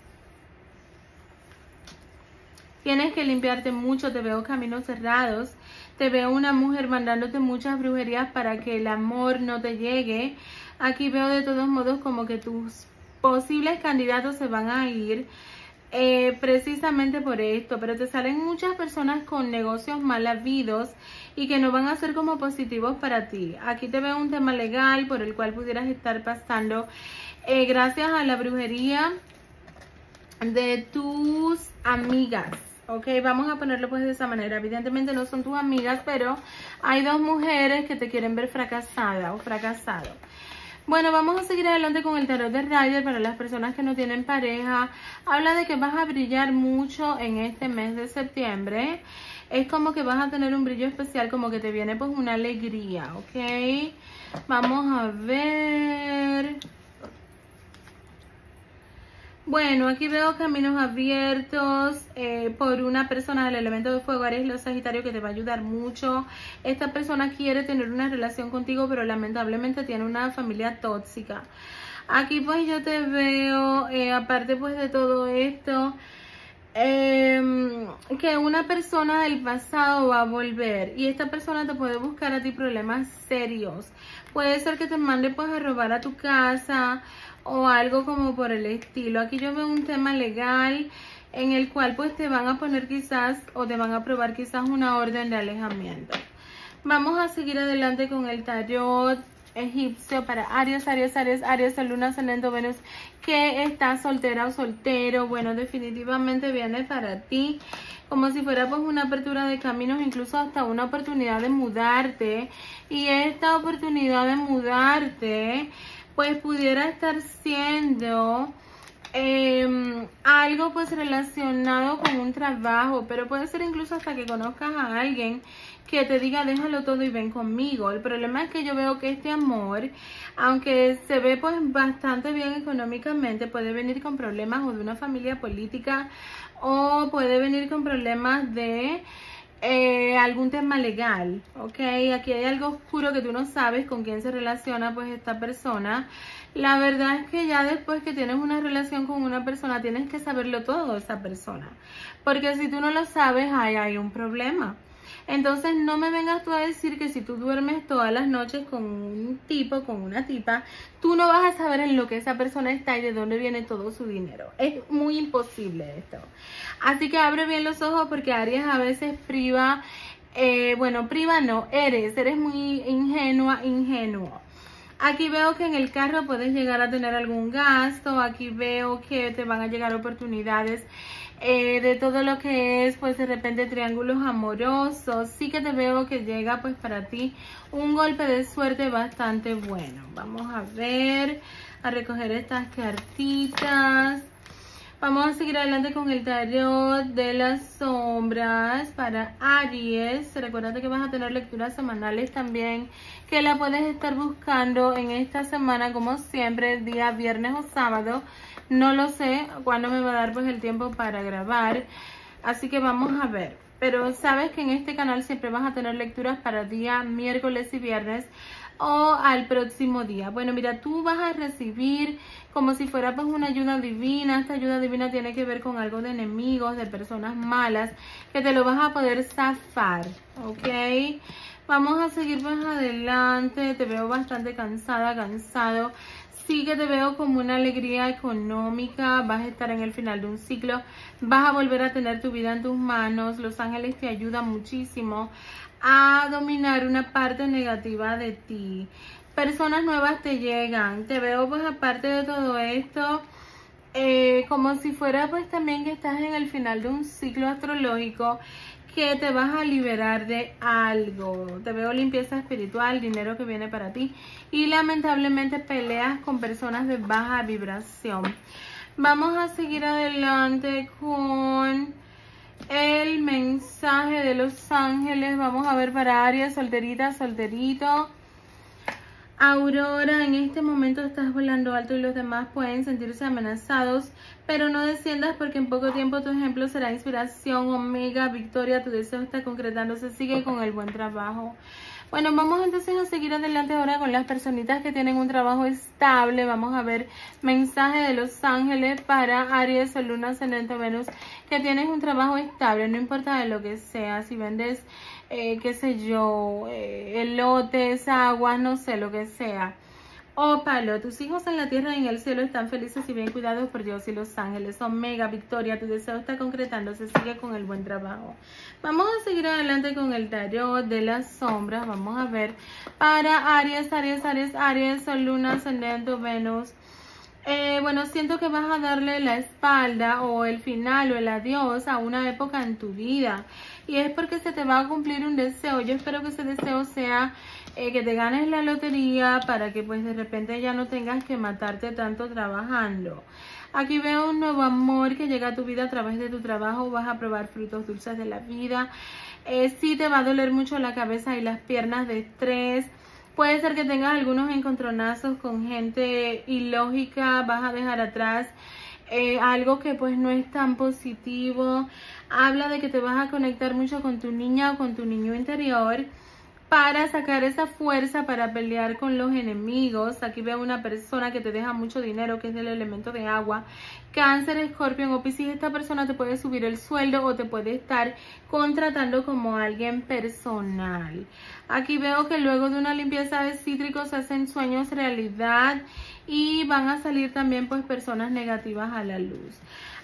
Tienes que limpiarte mucho, te veo caminos cerrados, te veo una mujer mandándote muchas brujerías para que el amor no te llegue. Aquí veo de todos modos como que tus posibles candidatos se van a ir precisamente por esto, pero te salen muchas personas con negocios mal habidos y que no van a ser como positivos para ti. Aquí te veo un tema legal por el cual pudieras estar pasando gracias a la brujería de tus amigas. Ok, vamos a ponerlo pues de esa manera. Evidentemente no son tus amigas, pero hay dos mujeres que te quieren ver fracasada o fracasado. Bueno, vamos a seguir adelante con el tarot de Rider para las personas que no tienen pareja. Habla de que vas a brillar mucho en este mes de septiembre. Es como que vas a tener un brillo especial, como que te viene pues una alegría, ¿ok? Vamos a ver. Bueno, aquí veo caminos abiertos por una persona del elemento de fuego, Aries, los Sagitario, que te va a ayudar mucho. Esta persona quiere tener una relación contigo, pero lamentablemente tiene una familia tóxica. Aquí pues yo te veo, aparte pues de todo esto, que una persona del pasado va a volver y esta persona te puede buscar a ti problemas serios. Puede ser que te mande pues a robar a tu casa o algo como por el estilo. Aquí yo veo un tema legal en el cual pues te van a poner quizás o te van a aprobar quizás una orden de alejamiento. Vamos a seguir adelante con el tarot egipcio para Aries, Sol, Luna, Ascendente, Venus, que está soltera o soltero. Bueno, definitivamente viene para ti como si fuera pues una apertura de caminos, incluso hasta una oportunidad de mudarte. Y esta oportunidad de mudarte pues pudiera estar siendo algo pues relacionado con un trabajo, pero puede ser incluso hasta que conozcas a alguien que te diga déjalo todo y ven conmigo. El problema es que yo veo que este amor, aunque se ve pues bastante bien económicamente, puede venir con problemas o de una familia política, o puede venir con problemas de algún tema legal, ¿ok? Aquí hay algo oscuro que tú no sabes con quién se relaciona pues esta persona. La verdad es que ya después que tienes una relación con una persona, tienes que saberlo todo de esa persona, porque si tú no lo sabes, hay un problema. Entonces no me vengas tú a decir que si tú duermes todas las noches con un tipo, con una tipa, tú no vas a saber en lo que esa persona está y de dónde viene todo su dinero. Es muy imposible esto. Así que abre bien los ojos, porque Aries a veces priva, eres muy ingenuo. Aquí veo que en el carro puedes llegar a tener algún gasto. Aquí veo que te van a llegar oportunidades de todo lo que es pues de repente triángulos amorosos. Sí que te veo que llega pues para ti un golpe de suerte bastante bueno. Vamos a ver, a recoger estas cartitas. Vamos a seguir adelante con el tarot de las sombras para Aries. Recuerda que vas a tener lecturas semanales también, que la puedes estar buscando en esta semana, como siempre, día viernes o sábado. No lo sé cuándo me va a dar pues el tiempo para grabar, así que vamos a ver. Pero sabes que en este canal siempre vas a tener lecturas para día miércoles y viernes o al próximo día. Bueno, mira, tú vas a recibir como si fuera pues una ayuda divina. Esta ayuda divina tiene que ver con algo de enemigos, de personas malas, que te lo vas a poder zafar, ¿ok? Vamos a seguir más adelante. Te veo bastante cansada, cansado. Sí que te veo como una alegría económica. Vas a estar en el final de un ciclo. Vas a volver a tener tu vida en tus manos. Los ángeles te ayudan muchísimo a dominar una parte negativa de ti. Personas nuevas te llegan. Te veo pues aparte de todo esto, como si fuera pues también que estás en el final de un ciclo astrológico, que te vas a liberar de algo. Te veo limpieza espiritual, dinero que viene para ti, y lamentablemente peleas con personas de baja vibración. Vamos a seguir adelante con el mensaje de los ángeles. Vamos a ver para Aries, solterita, solterito. Aurora, en este momento estás volando alto y los demás pueden sentirse amenazados, pero no desciendas, porque en poco tiempo tu ejemplo será inspiración. Omega, Victoria, tu deseo está concretándose, sigue con el buen trabajo. Bueno, vamos entonces a seguir adelante ahora con las personitas que tienen un trabajo estable. Vamos a ver mensaje de los ángeles para Aries, Sol, Luna, Ascendente, Venus, que tienes un trabajo estable, no importa de lo que sea. Si vendes qué sé yo, elotes, aguas, no sé, lo que sea. Ópalo, tus hijos en la tierra y en el cielo están felices y bien cuidados por Dios y los ángeles. Omega, Victoria, tu deseo está concretándose, sigue con el buen trabajo. Vamos a seguir adelante con el tarot de las sombras. Vamos a ver para Aries, Sol, Luna, Ascendente, Venus. Bueno, siento que vas a darle la espalda o el final o el adiós a una época en tu vida, y es porque se te va a cumplir un deseo. Yo espero que ese deseo sea que te ganes la lotería, para que pues de repente ya no tengas que matarte tanto trabajando. Aquí veo un nuevo amor que llega a tu vida a través de tu trabajo. Vas a probar frutos dulces de la vida. Sí te va a doler mucho la cabeza y las piernas de estrés. Puede ser que tengas algunos encontronazos con gente ilógica. Vas a dejar atrás algo que pues no es tan positivo. Habla de que te vas a conectar mucho con tu niña o con tu niño interior, para sacar esa fuerza para pelear con los enemigos. Aquí veo una persona que te deja mucho dinero, que es del elemento de agua. Cáncer, Escorpión o Piscis. Esta persona te puede subir el sueldo o te puede estar contratando como alguien personal. Aquí veo que luego de una limpieza de cítricos hacen sueños realidad, y van a salir también pues personas negativas a la luz.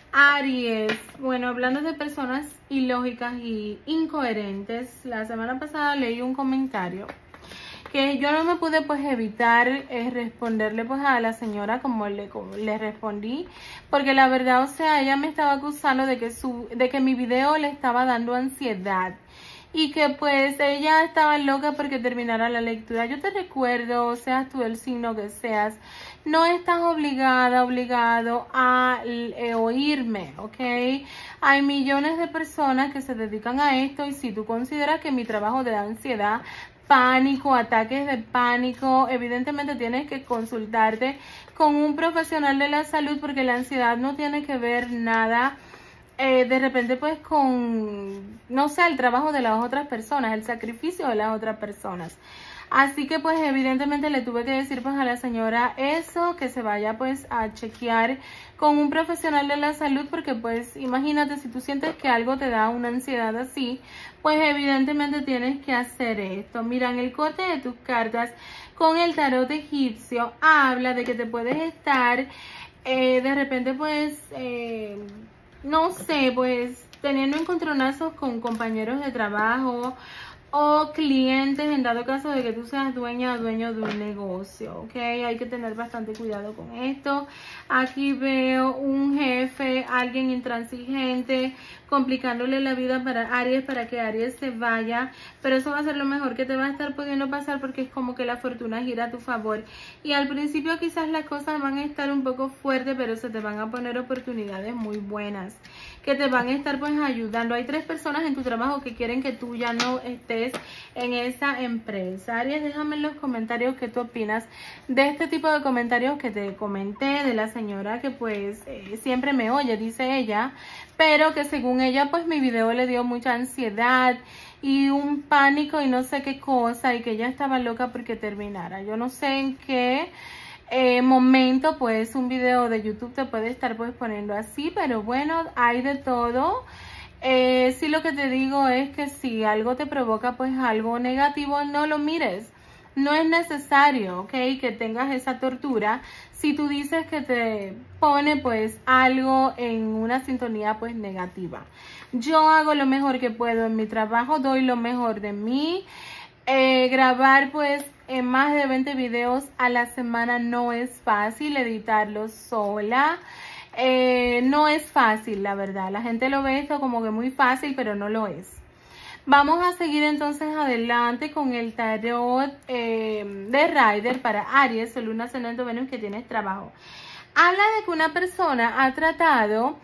Aries, bueno, hablando de personas ilógicas y incoherentes, la semana pasada leí un comentario que yo no me pude pues evitar responderle pues a la señora como le respondí, porque la verdad, o sea, ella me estaba acusando de que mi video le estaba dando ansiedad y que pues ella estaba loca porque terminara la lectura. Yo te recuerdo, seas tú el signo que seas, no estás obligado a oírme, ¿ok? Hay millones de personas que se dedican a esto y si tú consideras que mi trabajo te da ansiedad, pánico, ataques de pánico, evidentemente tienes que consultarte con un profesional de la salud porque la ansiedad no tiene que ver nada de repente pues con, no sé, el trabajo de las otras personas, el sacrificio de las otras personas. Así que pues evidentemente le tuve que decir pues a la señora eso, que se vaya pues a chequear con un profesional de la salud, porque pues imagínate, si tú sientes que algo te da una ansiedad así, pues evidentemente tienes que hacer esto. Mira, en el corte de tus cartas con el tarot egipcio habla de que te puedes estar de repente pues no sé, pues teniendo encontronazos con compañeros de trabajo o clientes en dado caso de que tú seas dueña o dueño de un negocio, ¿ok? Hay que tener bastante cuidado con esto. Aquí veo un jefe, alguien intransigente, complicándole la vida para Aries, para que Aries se vaya, pero eso va a ser lo mejor que te va a estar pudiendo pasar porque es como que la fortuna gira a tu favor. Y al principio quizás las cosas van a estar un poco fuertes, pero se te van a poner oportunidades muy buenas que te van a estar pues ayudando. Hay 3 personas en tu trabajo que quieren que tú ya no estés en esa empresa. Aries, déjame en los comentarios qué tú opinas de este tipo de comentarios que te comenté de la señora que pues siempre me oye, dice ella, pero que según ella pues mi video le dio mucha ansiedad y un pánico y no sé qué cosa, y que ella estaba loca porque terminara. Yo no sé en qué momento pues un video de YouTube te puede estar pues poniendo así, pero bueno, hay de todo. Sí, lo que te digo es que si algo te provoca pues algo negativo, no lo mires. No es necesario, ¿ok? Que tengas esa tortura. Si tú dices que te pone pues algo en una sintonía pues negativa. Yo hago lo mejor que puedo en mi trabajo, doy lo mejor de mí. Grabar pues más de 20 videos a la semana no es fácil, editarlos sola. No es fácil, la verdad. La gente lo ve esto como que muy fácil, pero no lo es. Vamos a seguir entonces adelante con el tarot de Rider para Aries, Sol, Luna, Ascendente, Venus, que tienes trabajo. Habla de que una persona ha tratado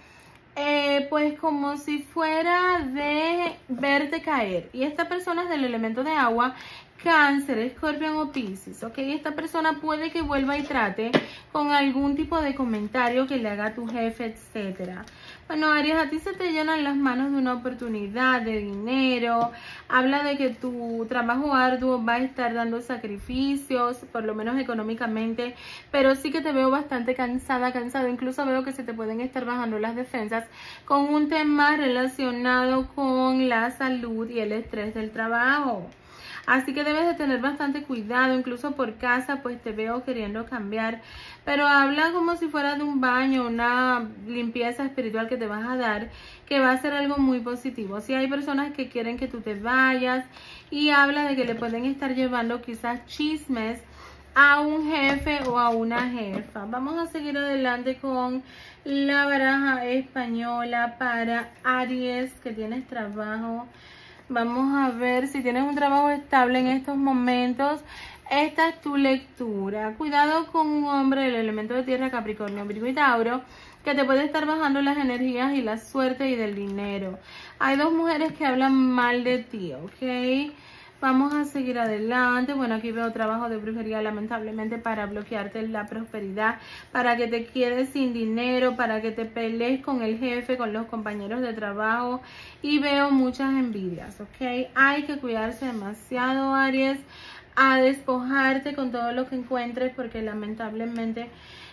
pues como si fuera de verte caer. Y esta persona es del elemento de agua, Cáncer, Escorpión o Piscis, ¿ok? Esta persona puede que vuelva y trate con algún tipo de comentario que le haga a tu jefe, etcétera. Bueno, Aries, a ti se te llenan las manos de una oportunidad de dinero. Habla de que tu trabajo arduo va a estar dando sacrificios, por lo menos económicamente, pero sí que te veo bastante cansado. Incluso veo que se te pueden estar bajando las defensas con un tema relacionado con la salud y el estrés del trabajo. Así que debes de tener bastante cuidado, incluso por casa, pues te veo queriendo cambiar. Pero habla como si fuera de un baño, una limpieza espiritual que te vas a dar, que va a ser algo muy positivo. Si hay personas que quieren que tú te vayas, y habla de que le pueden estar llevando quizás chismes a un jefe o a una jefa. Vamos a seguir adelante con la baraja española para Aries, que tienes trabajo. Vamos a ver si tienes un trabajo estable en estos momentos. Esta es tu lectura. Cuidado con un hombre del elemento de tierra, Capricornio, Virgo y Tauro, que te puede estar bajando las energías y la suerte y del dinero. Hay 2 mujeres que hablan mal de ti, ¿ok? Vamos a seguir adelante. Bueno, aquí veo trabajo de brujería, lamentablemente, para bloquearte la prosperidad, para que te quedes sin dinero, para que te pelees con el jefe, con los compañeros de trabajo. Y veo muchas envidias, ¿ok? Hay que cuidarse demasiado, Aries, a despojarte con todo lo que encuentres, porque lamentablemente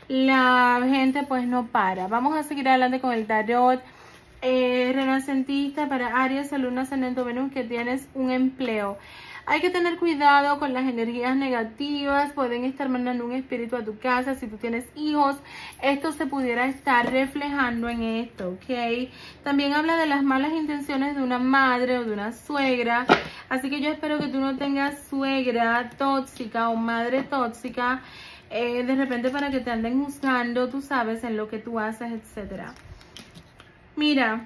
la gente pues no para. Vamos a seguir adelante con el tarot renacentista para Aries, Sol, Luna, Ascendente, Venus, que tienes un empleo. Hay que tener cuidado con las energías negativas, pueden estar mandando un espíritu a tu casa. Si tú tienes hijos, esto se pudiera estar reflejando en esto, ¿ok? También habla de las malas intenciones de una madre o de una suegra, así que yo espero que tú no tengas suegra tóxica o madre tóxica, de repente para que te anden juzgando, tú sabes, en lo que tú haces, etcétera. Mira,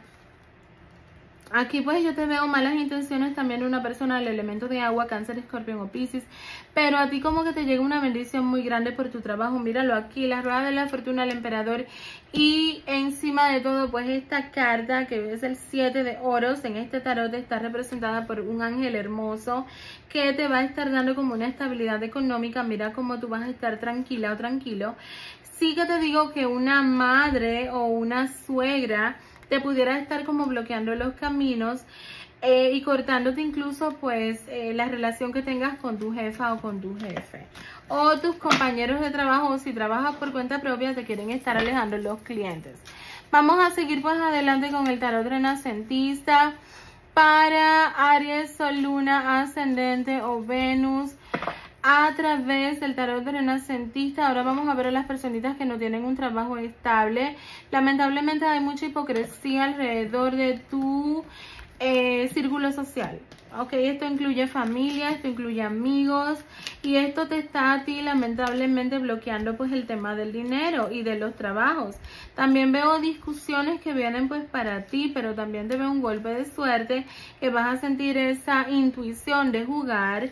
aquí pues yo te veo malas intenciones también de una persona del elemento de agua, Cáncer, Escorpión o Piscis, pero a ti como que te llega una bendición muy grande por tu trabajo. Míralo aquí, la rueda de la fortuna, el emperador, y encima de todo pues esta carta que es el 7 de oros en este tarot está representada por un ángel hermoso que te va a estar dando como una estabilidad económica. Mira cómo tú vas a estar tranquila o tranquilo. Sí que te digo que una madre o una suegra te pudiera estar como bloqueando los caminos y cortándote incluso pues la relación que tengas con tu jefa o con tu jefe. O tus compañeros de trabajo, si trabajas por cuenta propia, te quieren estar alejando los clientes. Vamos a seguir pues adelante con el tarot renacentista para Aries, Sol, Luna, Ascendente o Venus. A través del tarot renacentista, ahora vamos a ver a las personitas que no tienen un trabajo estable. Lamentablemente hay mucha hipocresía alrededor de tu círculo social. Ok, esto incluye familia, esto incluye amigos y esto te está a ti lamentablemente bloqueando pues el tema del dinero y de los trabajos. También veo discusiones que vienen pues para ti, pero también te veo un golpe de suerte que vas a sentir esa intuición de jugar.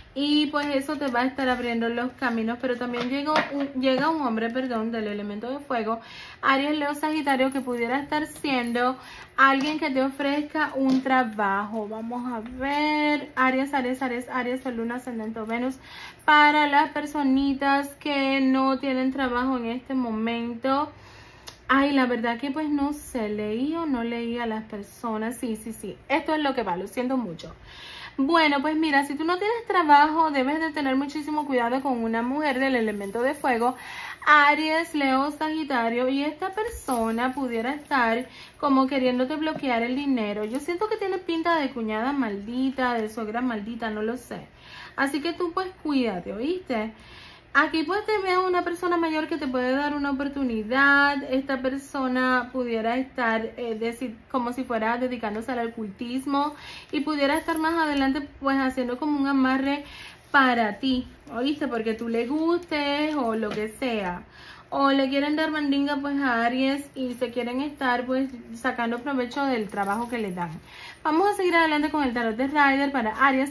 Y pues eso te va a estar abriendo los caminos, pero también llega un hombre, perdón, del elemento de fuego, Aries, Leo, Sagitario, que pudiera estar siendo alguien que te ofrezca un trabajo. Vamos a ver, Aries, Sol, Luna, Ascendente, Venus, para las personitas que no tienen trabajo en este momento. Ay, la verdad que pues no sé, leí o no leí a las personas. Sí, esto es lo que va, lo siento mucho. Bueno, pues mira, si tú no tienes trabajo, debes de tener muchísimo cuidado con una mujer del elemento de fuego, Aries, Leo, Sagitario, y esta persona pudiera estar como queriéndote bloquear el dinero. Yo siento que tiene pinta de cuñada maldita, de suegra maldita, no lo sé. Así que tú pues cuídate, ¿oíste? Aquí pues te veo una persona mayor que te puede dar una oportunidad. Esta persona pudiera estar como si fuera dedicándose al ocultismo y pudiera estar más adelante pues haciendo como un amarre para ti, ¿oíste? Porque tú le gustes o lo que sea. O le quieren dar mandinga pues a Aries y se quieren estar pues sacando provecho del trabajo que le dan. Vamos a seguir adelante con el tarot de Rider para Aries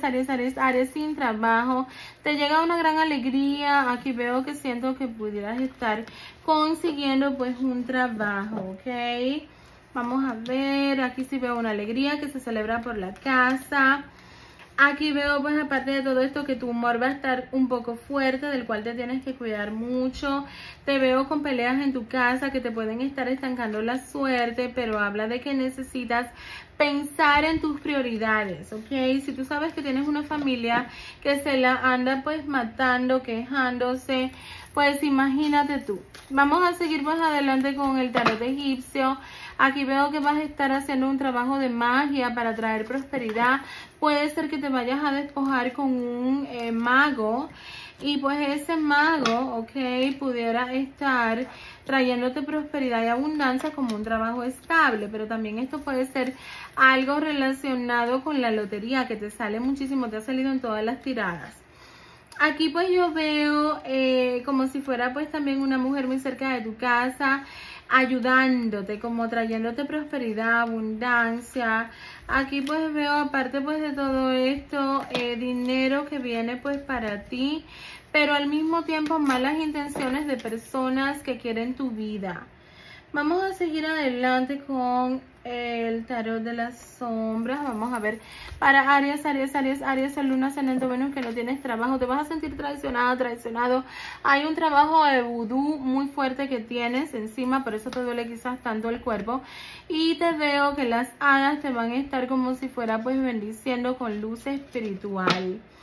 sin trabajo. Te llega una gran alegría. Aquí veo que siento que pudieras estar consiguiendo pues un trabajo, ¿ok? Vamos a ver, aquí sí veo una alegría que se celebra por la casa. Aquí veo pues aparte de todo esto que tu humor va a estar un poco fuerte, del cual te tienes que cuidar mucho. Te veo con peleas en tu casa que te pueden estar estancando la suerte, pero habla de que necesitas pensar en tus prioridades, ¿ok? Si tú sabes que tienes una familia que se la anda pues matando, quejándose, pues imagínate tú. Vamos a seguir más adelante con el tarot egipcio. Aquí veo que vas a estar haciendo un trabajo de magia para traer prosperidad. Puede ser que te vayas a despojar con un mago. Y pues ese mago, ok, pudiera estar trayéndote prosperidad y abundancia como un trabajo estable. Pero también esto puede ser algo relacionado con la lotería, que te sale muchísimo, te ha salido en todas las tiradas. Aquí pues yo veo como si fuera pues también una mujer muy cerca de tu casa, ayudándote, como trayéndote prosperidad, abundancia. Aquí pues veo aparte pues de todo esto, dinero que viene pues para ti, pero al mismo tiempo malas intenciones de personas que quieren tu vida. Vamos a seguir adelante con el tarot de las sombras. Vamos a ver para Aries, Sol, Luna, Ascendente, Venus, que no tienes trabajo. Te vas a sentir traicionada, traicionado. Hay un trabajo de vudú muy fuerte que tienes encima, por eso te duele quizás tanto el cuerpo. Y te veo que las hadas te van a estar como si fuera pues bendiciendo con luz espiritual.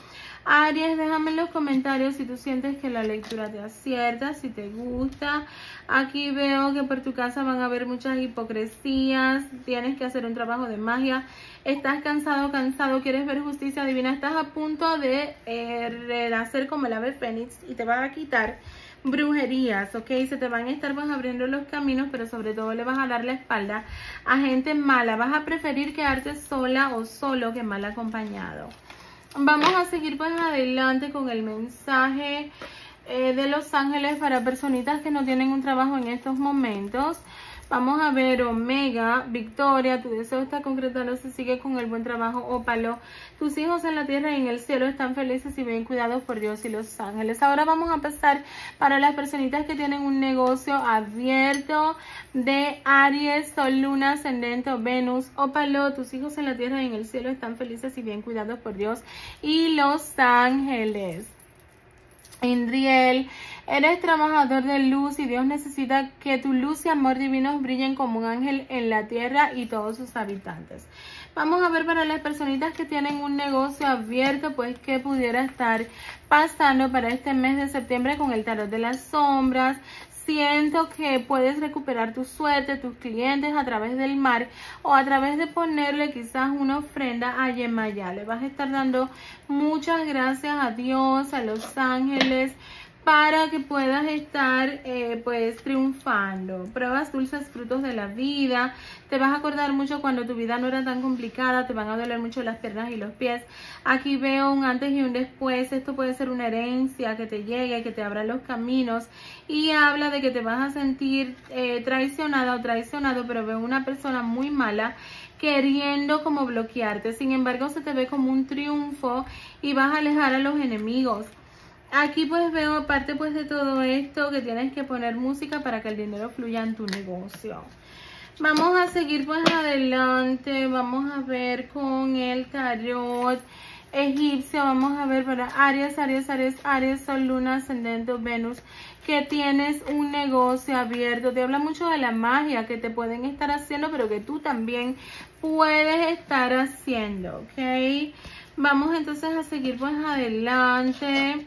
Aries, déjame en los comentarios si tú sientes que la lectura te acierta, si te gusta. Aquí veo que por tu casa van a haber muchas hipocresías, tienes que hacer un trabajo de magia, estás cansado, quieres ver justicia divina, estás a punto de renacer como el ave fénix y te vas a quitar brujerías, ok, se te van a estar abriendo los caminos, pero sobre todo le vas a dar la espalda a gente mala, vas a preferir quedarte sola o solo que mal acompañado. Vamos a seguir pues adelante con el mensaje de los ángeles para personitas que no tienen un trabajo en estos momentos. Vamos a ver Omega, Victoria, tu deseo está concretado, se sigue con el buen trabajo, Ópalo. Tus hijos en la tierra y en el cielo están felices y bien cuidados por Dios y los ángeles. Ahora vamos a pasar para las personitas que tienen un negocio abierto de Aries, Sol, Luna, Ascendente, Venus, Ópalo. Tus hijos en la tierra y en el cielo están felices y bien cuidados por Dios y los ángeles. Indriel, eres trabajador de luz y Dios necesita que tu luz y amor divinos brillen como un ángel en la tierra y todos sus habitantes. Vamos a ver para las personitas que tienen un negocio abierto, pues qué pudiera estar pasando para este mes de septiembre con el tarot de las sombras. Siento que puedes recuperar tu suerte, tus clientes a través del mar o a través de ponerle quizás una ofrenda a Yemayá. Le vas a estar dando muchas gracias a Dios, a los ángeles, para que puedas estar pues triunfando. Pruebas dulces frutos de la vida. Te vas a acordar mucho cuando tu vida no era tan complicada. Te van a doler mucho las piernas y los pies. Aquí veo un antes y un después. Esto puede ser una herencia que te llegue, que te abra los caminos. Y habla de que te vas a sentir traicionada o traicionado, pero veo una persona muy mala queriendo como bloquearte. Sin embargo, se te ve como un triunfo y vas a alejar a los enemigos. Aquí pues veo, aparte pues de todo esto, que tienes que poner música para que el dinero fluya en tu negocio. Vamos a seguir pues adelante, vamos a ver con el tarot egipcio, vamos a ver para Aries, Sol, Luna, Ascendente, Venus, que tienes un negocio abierto. Te habla mucho de la magia que te pueden estar haciendo, pero que tú también puedes estar haciendo, ¿ok? Vamos entonces a seguir pues adelante.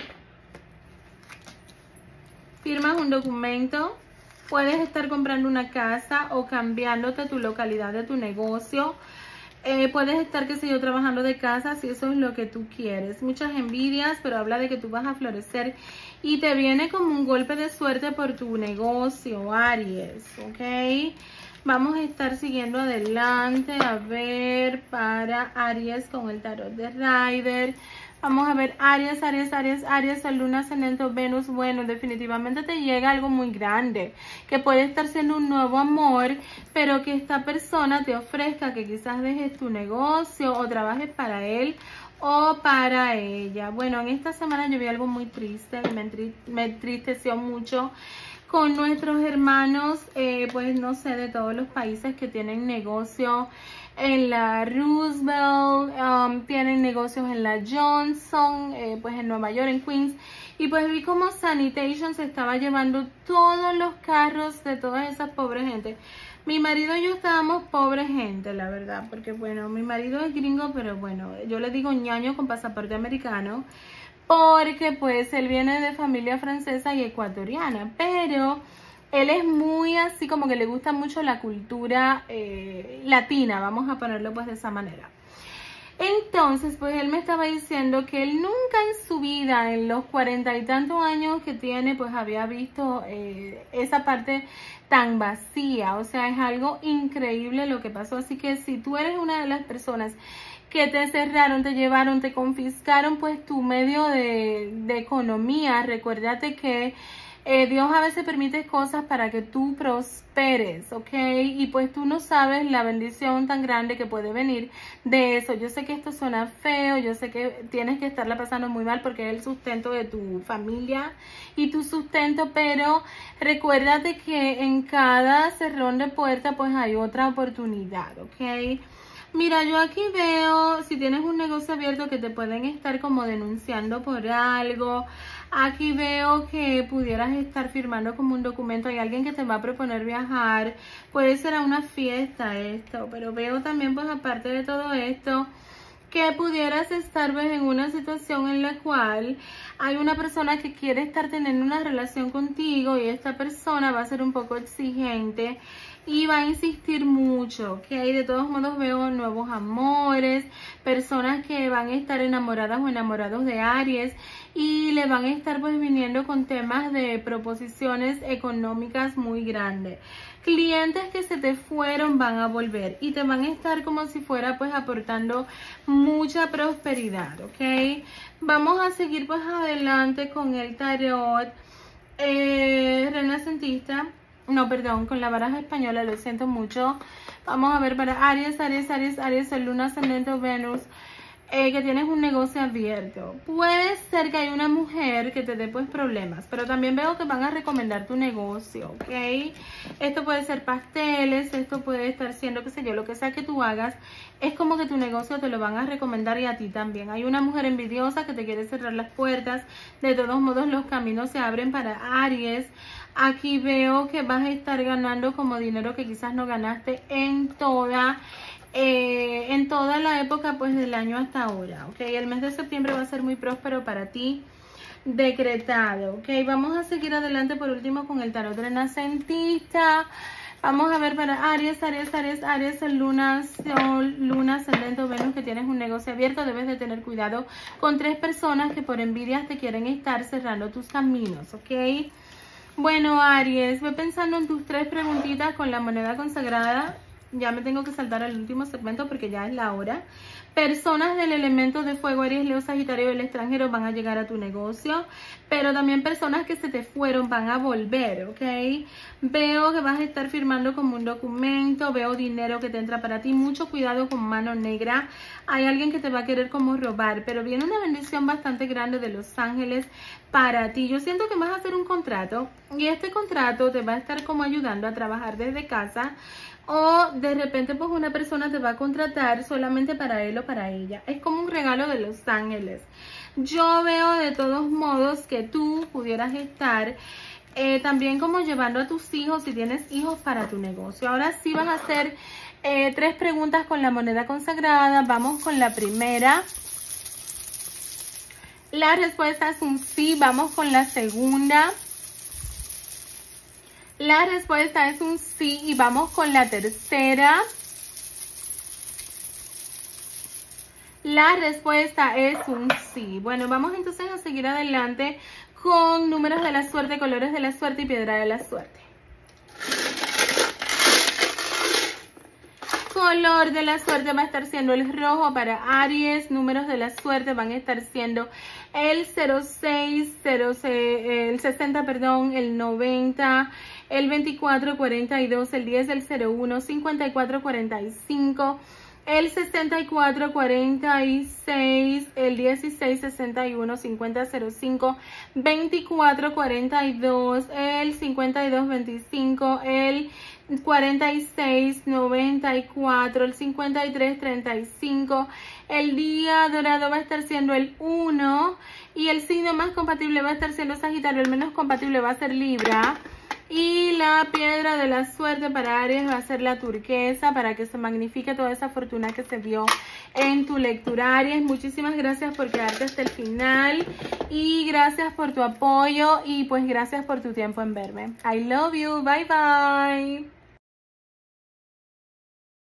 Firmas un documento, puedes estar comprando una casa o cambiándote tu localidad de tu negocio. Puedes estar, qué sé yo, trabajando de casa si eso es lo que tú quieres. Muchas envidias, pero habla de que tú vas a florecer y te viene como un golpe de suerte por tu negocio, Aries, ¿ok? Vamos a estar siguiendo adelante, a ver para Aries con el tarot de Rider. Vamos a ver Aries, Sol, Luna, Ascendente, Venus. Bueno, definitivamente te llega algo muy grande, que puede estar siendo un nuevo amor, pero que esta persona te ofrezca que quizás dejes tu negocio o trabajes para él o para ella. Bueno, en esta semana yo vi algo muy triste, me entristeció mucho con nuestros hermanos, pues no sé, de todos los países que tienen negocio en la Roosevelt, tienen negocios en la Johnson, pues en Nueva York, en Queens, y pues vi como Sanitation se estaba llevando todos los carros de todas esas pobres gente. Mi marido y yo estábamos pobre gente, la verdad, porque bueno, mi marido es gringo, pero bueno, yo le digo ñaño con pasaporte americano, porque pues él viene de familia francesa y ecuatoriana, pero él es muy así como que le gusta mucho la cultura latina, vamos a ponerlo pues de esa manera. Entonces, pues él me estaba diciendo que él nunca en su vida, en los 40 y tantos años que tiene, pues había visto esa parte tan vacía. O sea, es algo increíble lo que pasó. Así que si tú eres una de las personas que te cerraron, te llevaron, te confiscaron pues tu medio de economía, recuérdate que Dios a veces permite cosas para que tú prosperes, ¿ok? Y pues tú no sabes la bendición tan grande que puede venir de eso. Yo sé que esto suena feo, yo sé que tienes que estarla pasando muy mal porque es el sustento de tu familia y tu sustento, pero recuérdate que en cada cerrón de puerta pues hay otra oportunidad, ¿ok? Mira, yo aquí veo, si tienes un negocio abierto que te pueden estar como denunciando por algo. Aquí veo que pudieras estar firmando como un documento. Hay alguien que te va a proponer viajar. Puede ser a una fiesta esto, pero veo también pues aparte de todo esto que pudieras estar pues, en una situación en la cual hay una persona que quiere estar teniendo una relación contigo y esta persona va a ser un poco exigente y va a insistir mucho, ¿ok? De todos modos veo nuevos amores, personas que van a estar enamoradas o enamorados de Aries y le van a estar pues viniendo con temas de proposiciones económicas muy grandes. Clientes que se te fueron van a volver y te van a estar como si fuera pues aportando mucha prosperidad, ¿ok? Vamos a seguir pues adelante con el tarot renacentista. No, perdón, con la baraja española, lo siento mucho. Vamos a ver para Aries, el luna ascendente o Venus, que tienes un negocio abierto. Puede ser que hay una mujer que te dé pues problemas, pero también veo que van a recomendar tu negocio, ¿ok? Esto puede ser pasteles, esto puede estar siendo, qué sé yo, lo que sea que tú hagas, es como que tu negocio te lo van a recomendar y a ti también. Hay una mujer envidiosa que te quiere cerrar las puertas, de todos modos los caminos se abren para Aries. Aquí veo que vas a estar ganando como dinero que quizás no ganaste en toda la época pues del año hasta ahora, ¿ok? El mes de septiembre va a ser muy próspero para ti, decretado, ¿ok? Vamos a seguir adelante por último con el tarot renacentista. Vamos a ver para Aries, el luna ascendente o Venus, que tienes un negocio abierto. Debes de tener cuidado con 3 personas que por envidias te quieren estar cerrando tus caminos, ¿ok? Bueno, Aries, ve pensando en tus 3 preguntitas con la moneda consagrada. Ya me tengo que saltar al último segmento porque ya es la hora. Personas del elemento de fuego, Aries, Leo, Sagitario del extranjero van a llegar a tu negocio. Pero también personas que se te fueron van a volver, ¿ok? Veo que vas a estar firmando como un documento. Veo dinero que te entra para ti. Mucho cuidado con mano negra. Hay alguien que te va a querer como robar. Pero viene una bendición bastante grande de los ángeles para ti. Yo siento que vas a hacer un contrato. Y este contrato te va a estar como ayudando a trabajar desde casa. O de repente pues una persona te va a contratar solamente para él o para ella. Es como un regalo de los ángeles. Yo veo de todos modos que tú pudieras estar también como llevando a tus hijos, si tienes hijos, para tu negocio. Ahora sí vas a hacer 3 preguntas con la moneda consagrada. Vamos con la primera. La respuesta es un sí. Vamos con la segunda. La respuesta es un sí y vamos con la tercera. La respuesta es un sí. Bueno, vamos entonces a seguir adelante con números de la suerte, colores de la suerte y piedra de la suerte. Color de la suerte va a estar siendo el rojo para Aries. Números de la suerte van a estar siendo el 06, el 60, perdón, el 90, el 24, 42, el 10, el 01, 54, 45, el 64, 46, el 16, 61, 50, 05, 24, 42, el 52, 25, el 46, 94, el 53, 35. El día dorado va a estar siendo el 1 y el signo más compatible va a estar siendo Sagitario. El menos compatible va a ser Libra. Y la piedra de la suerte para Aries va a ser la turquesa, para que se magnifique toda esa fortuna que se vio en tu lectura. Aries, muchísimas gracias por quedarte hasta el final y gracias por tu apoyo y pues gracias por tu tiempo en verme. I love you. Bye bye.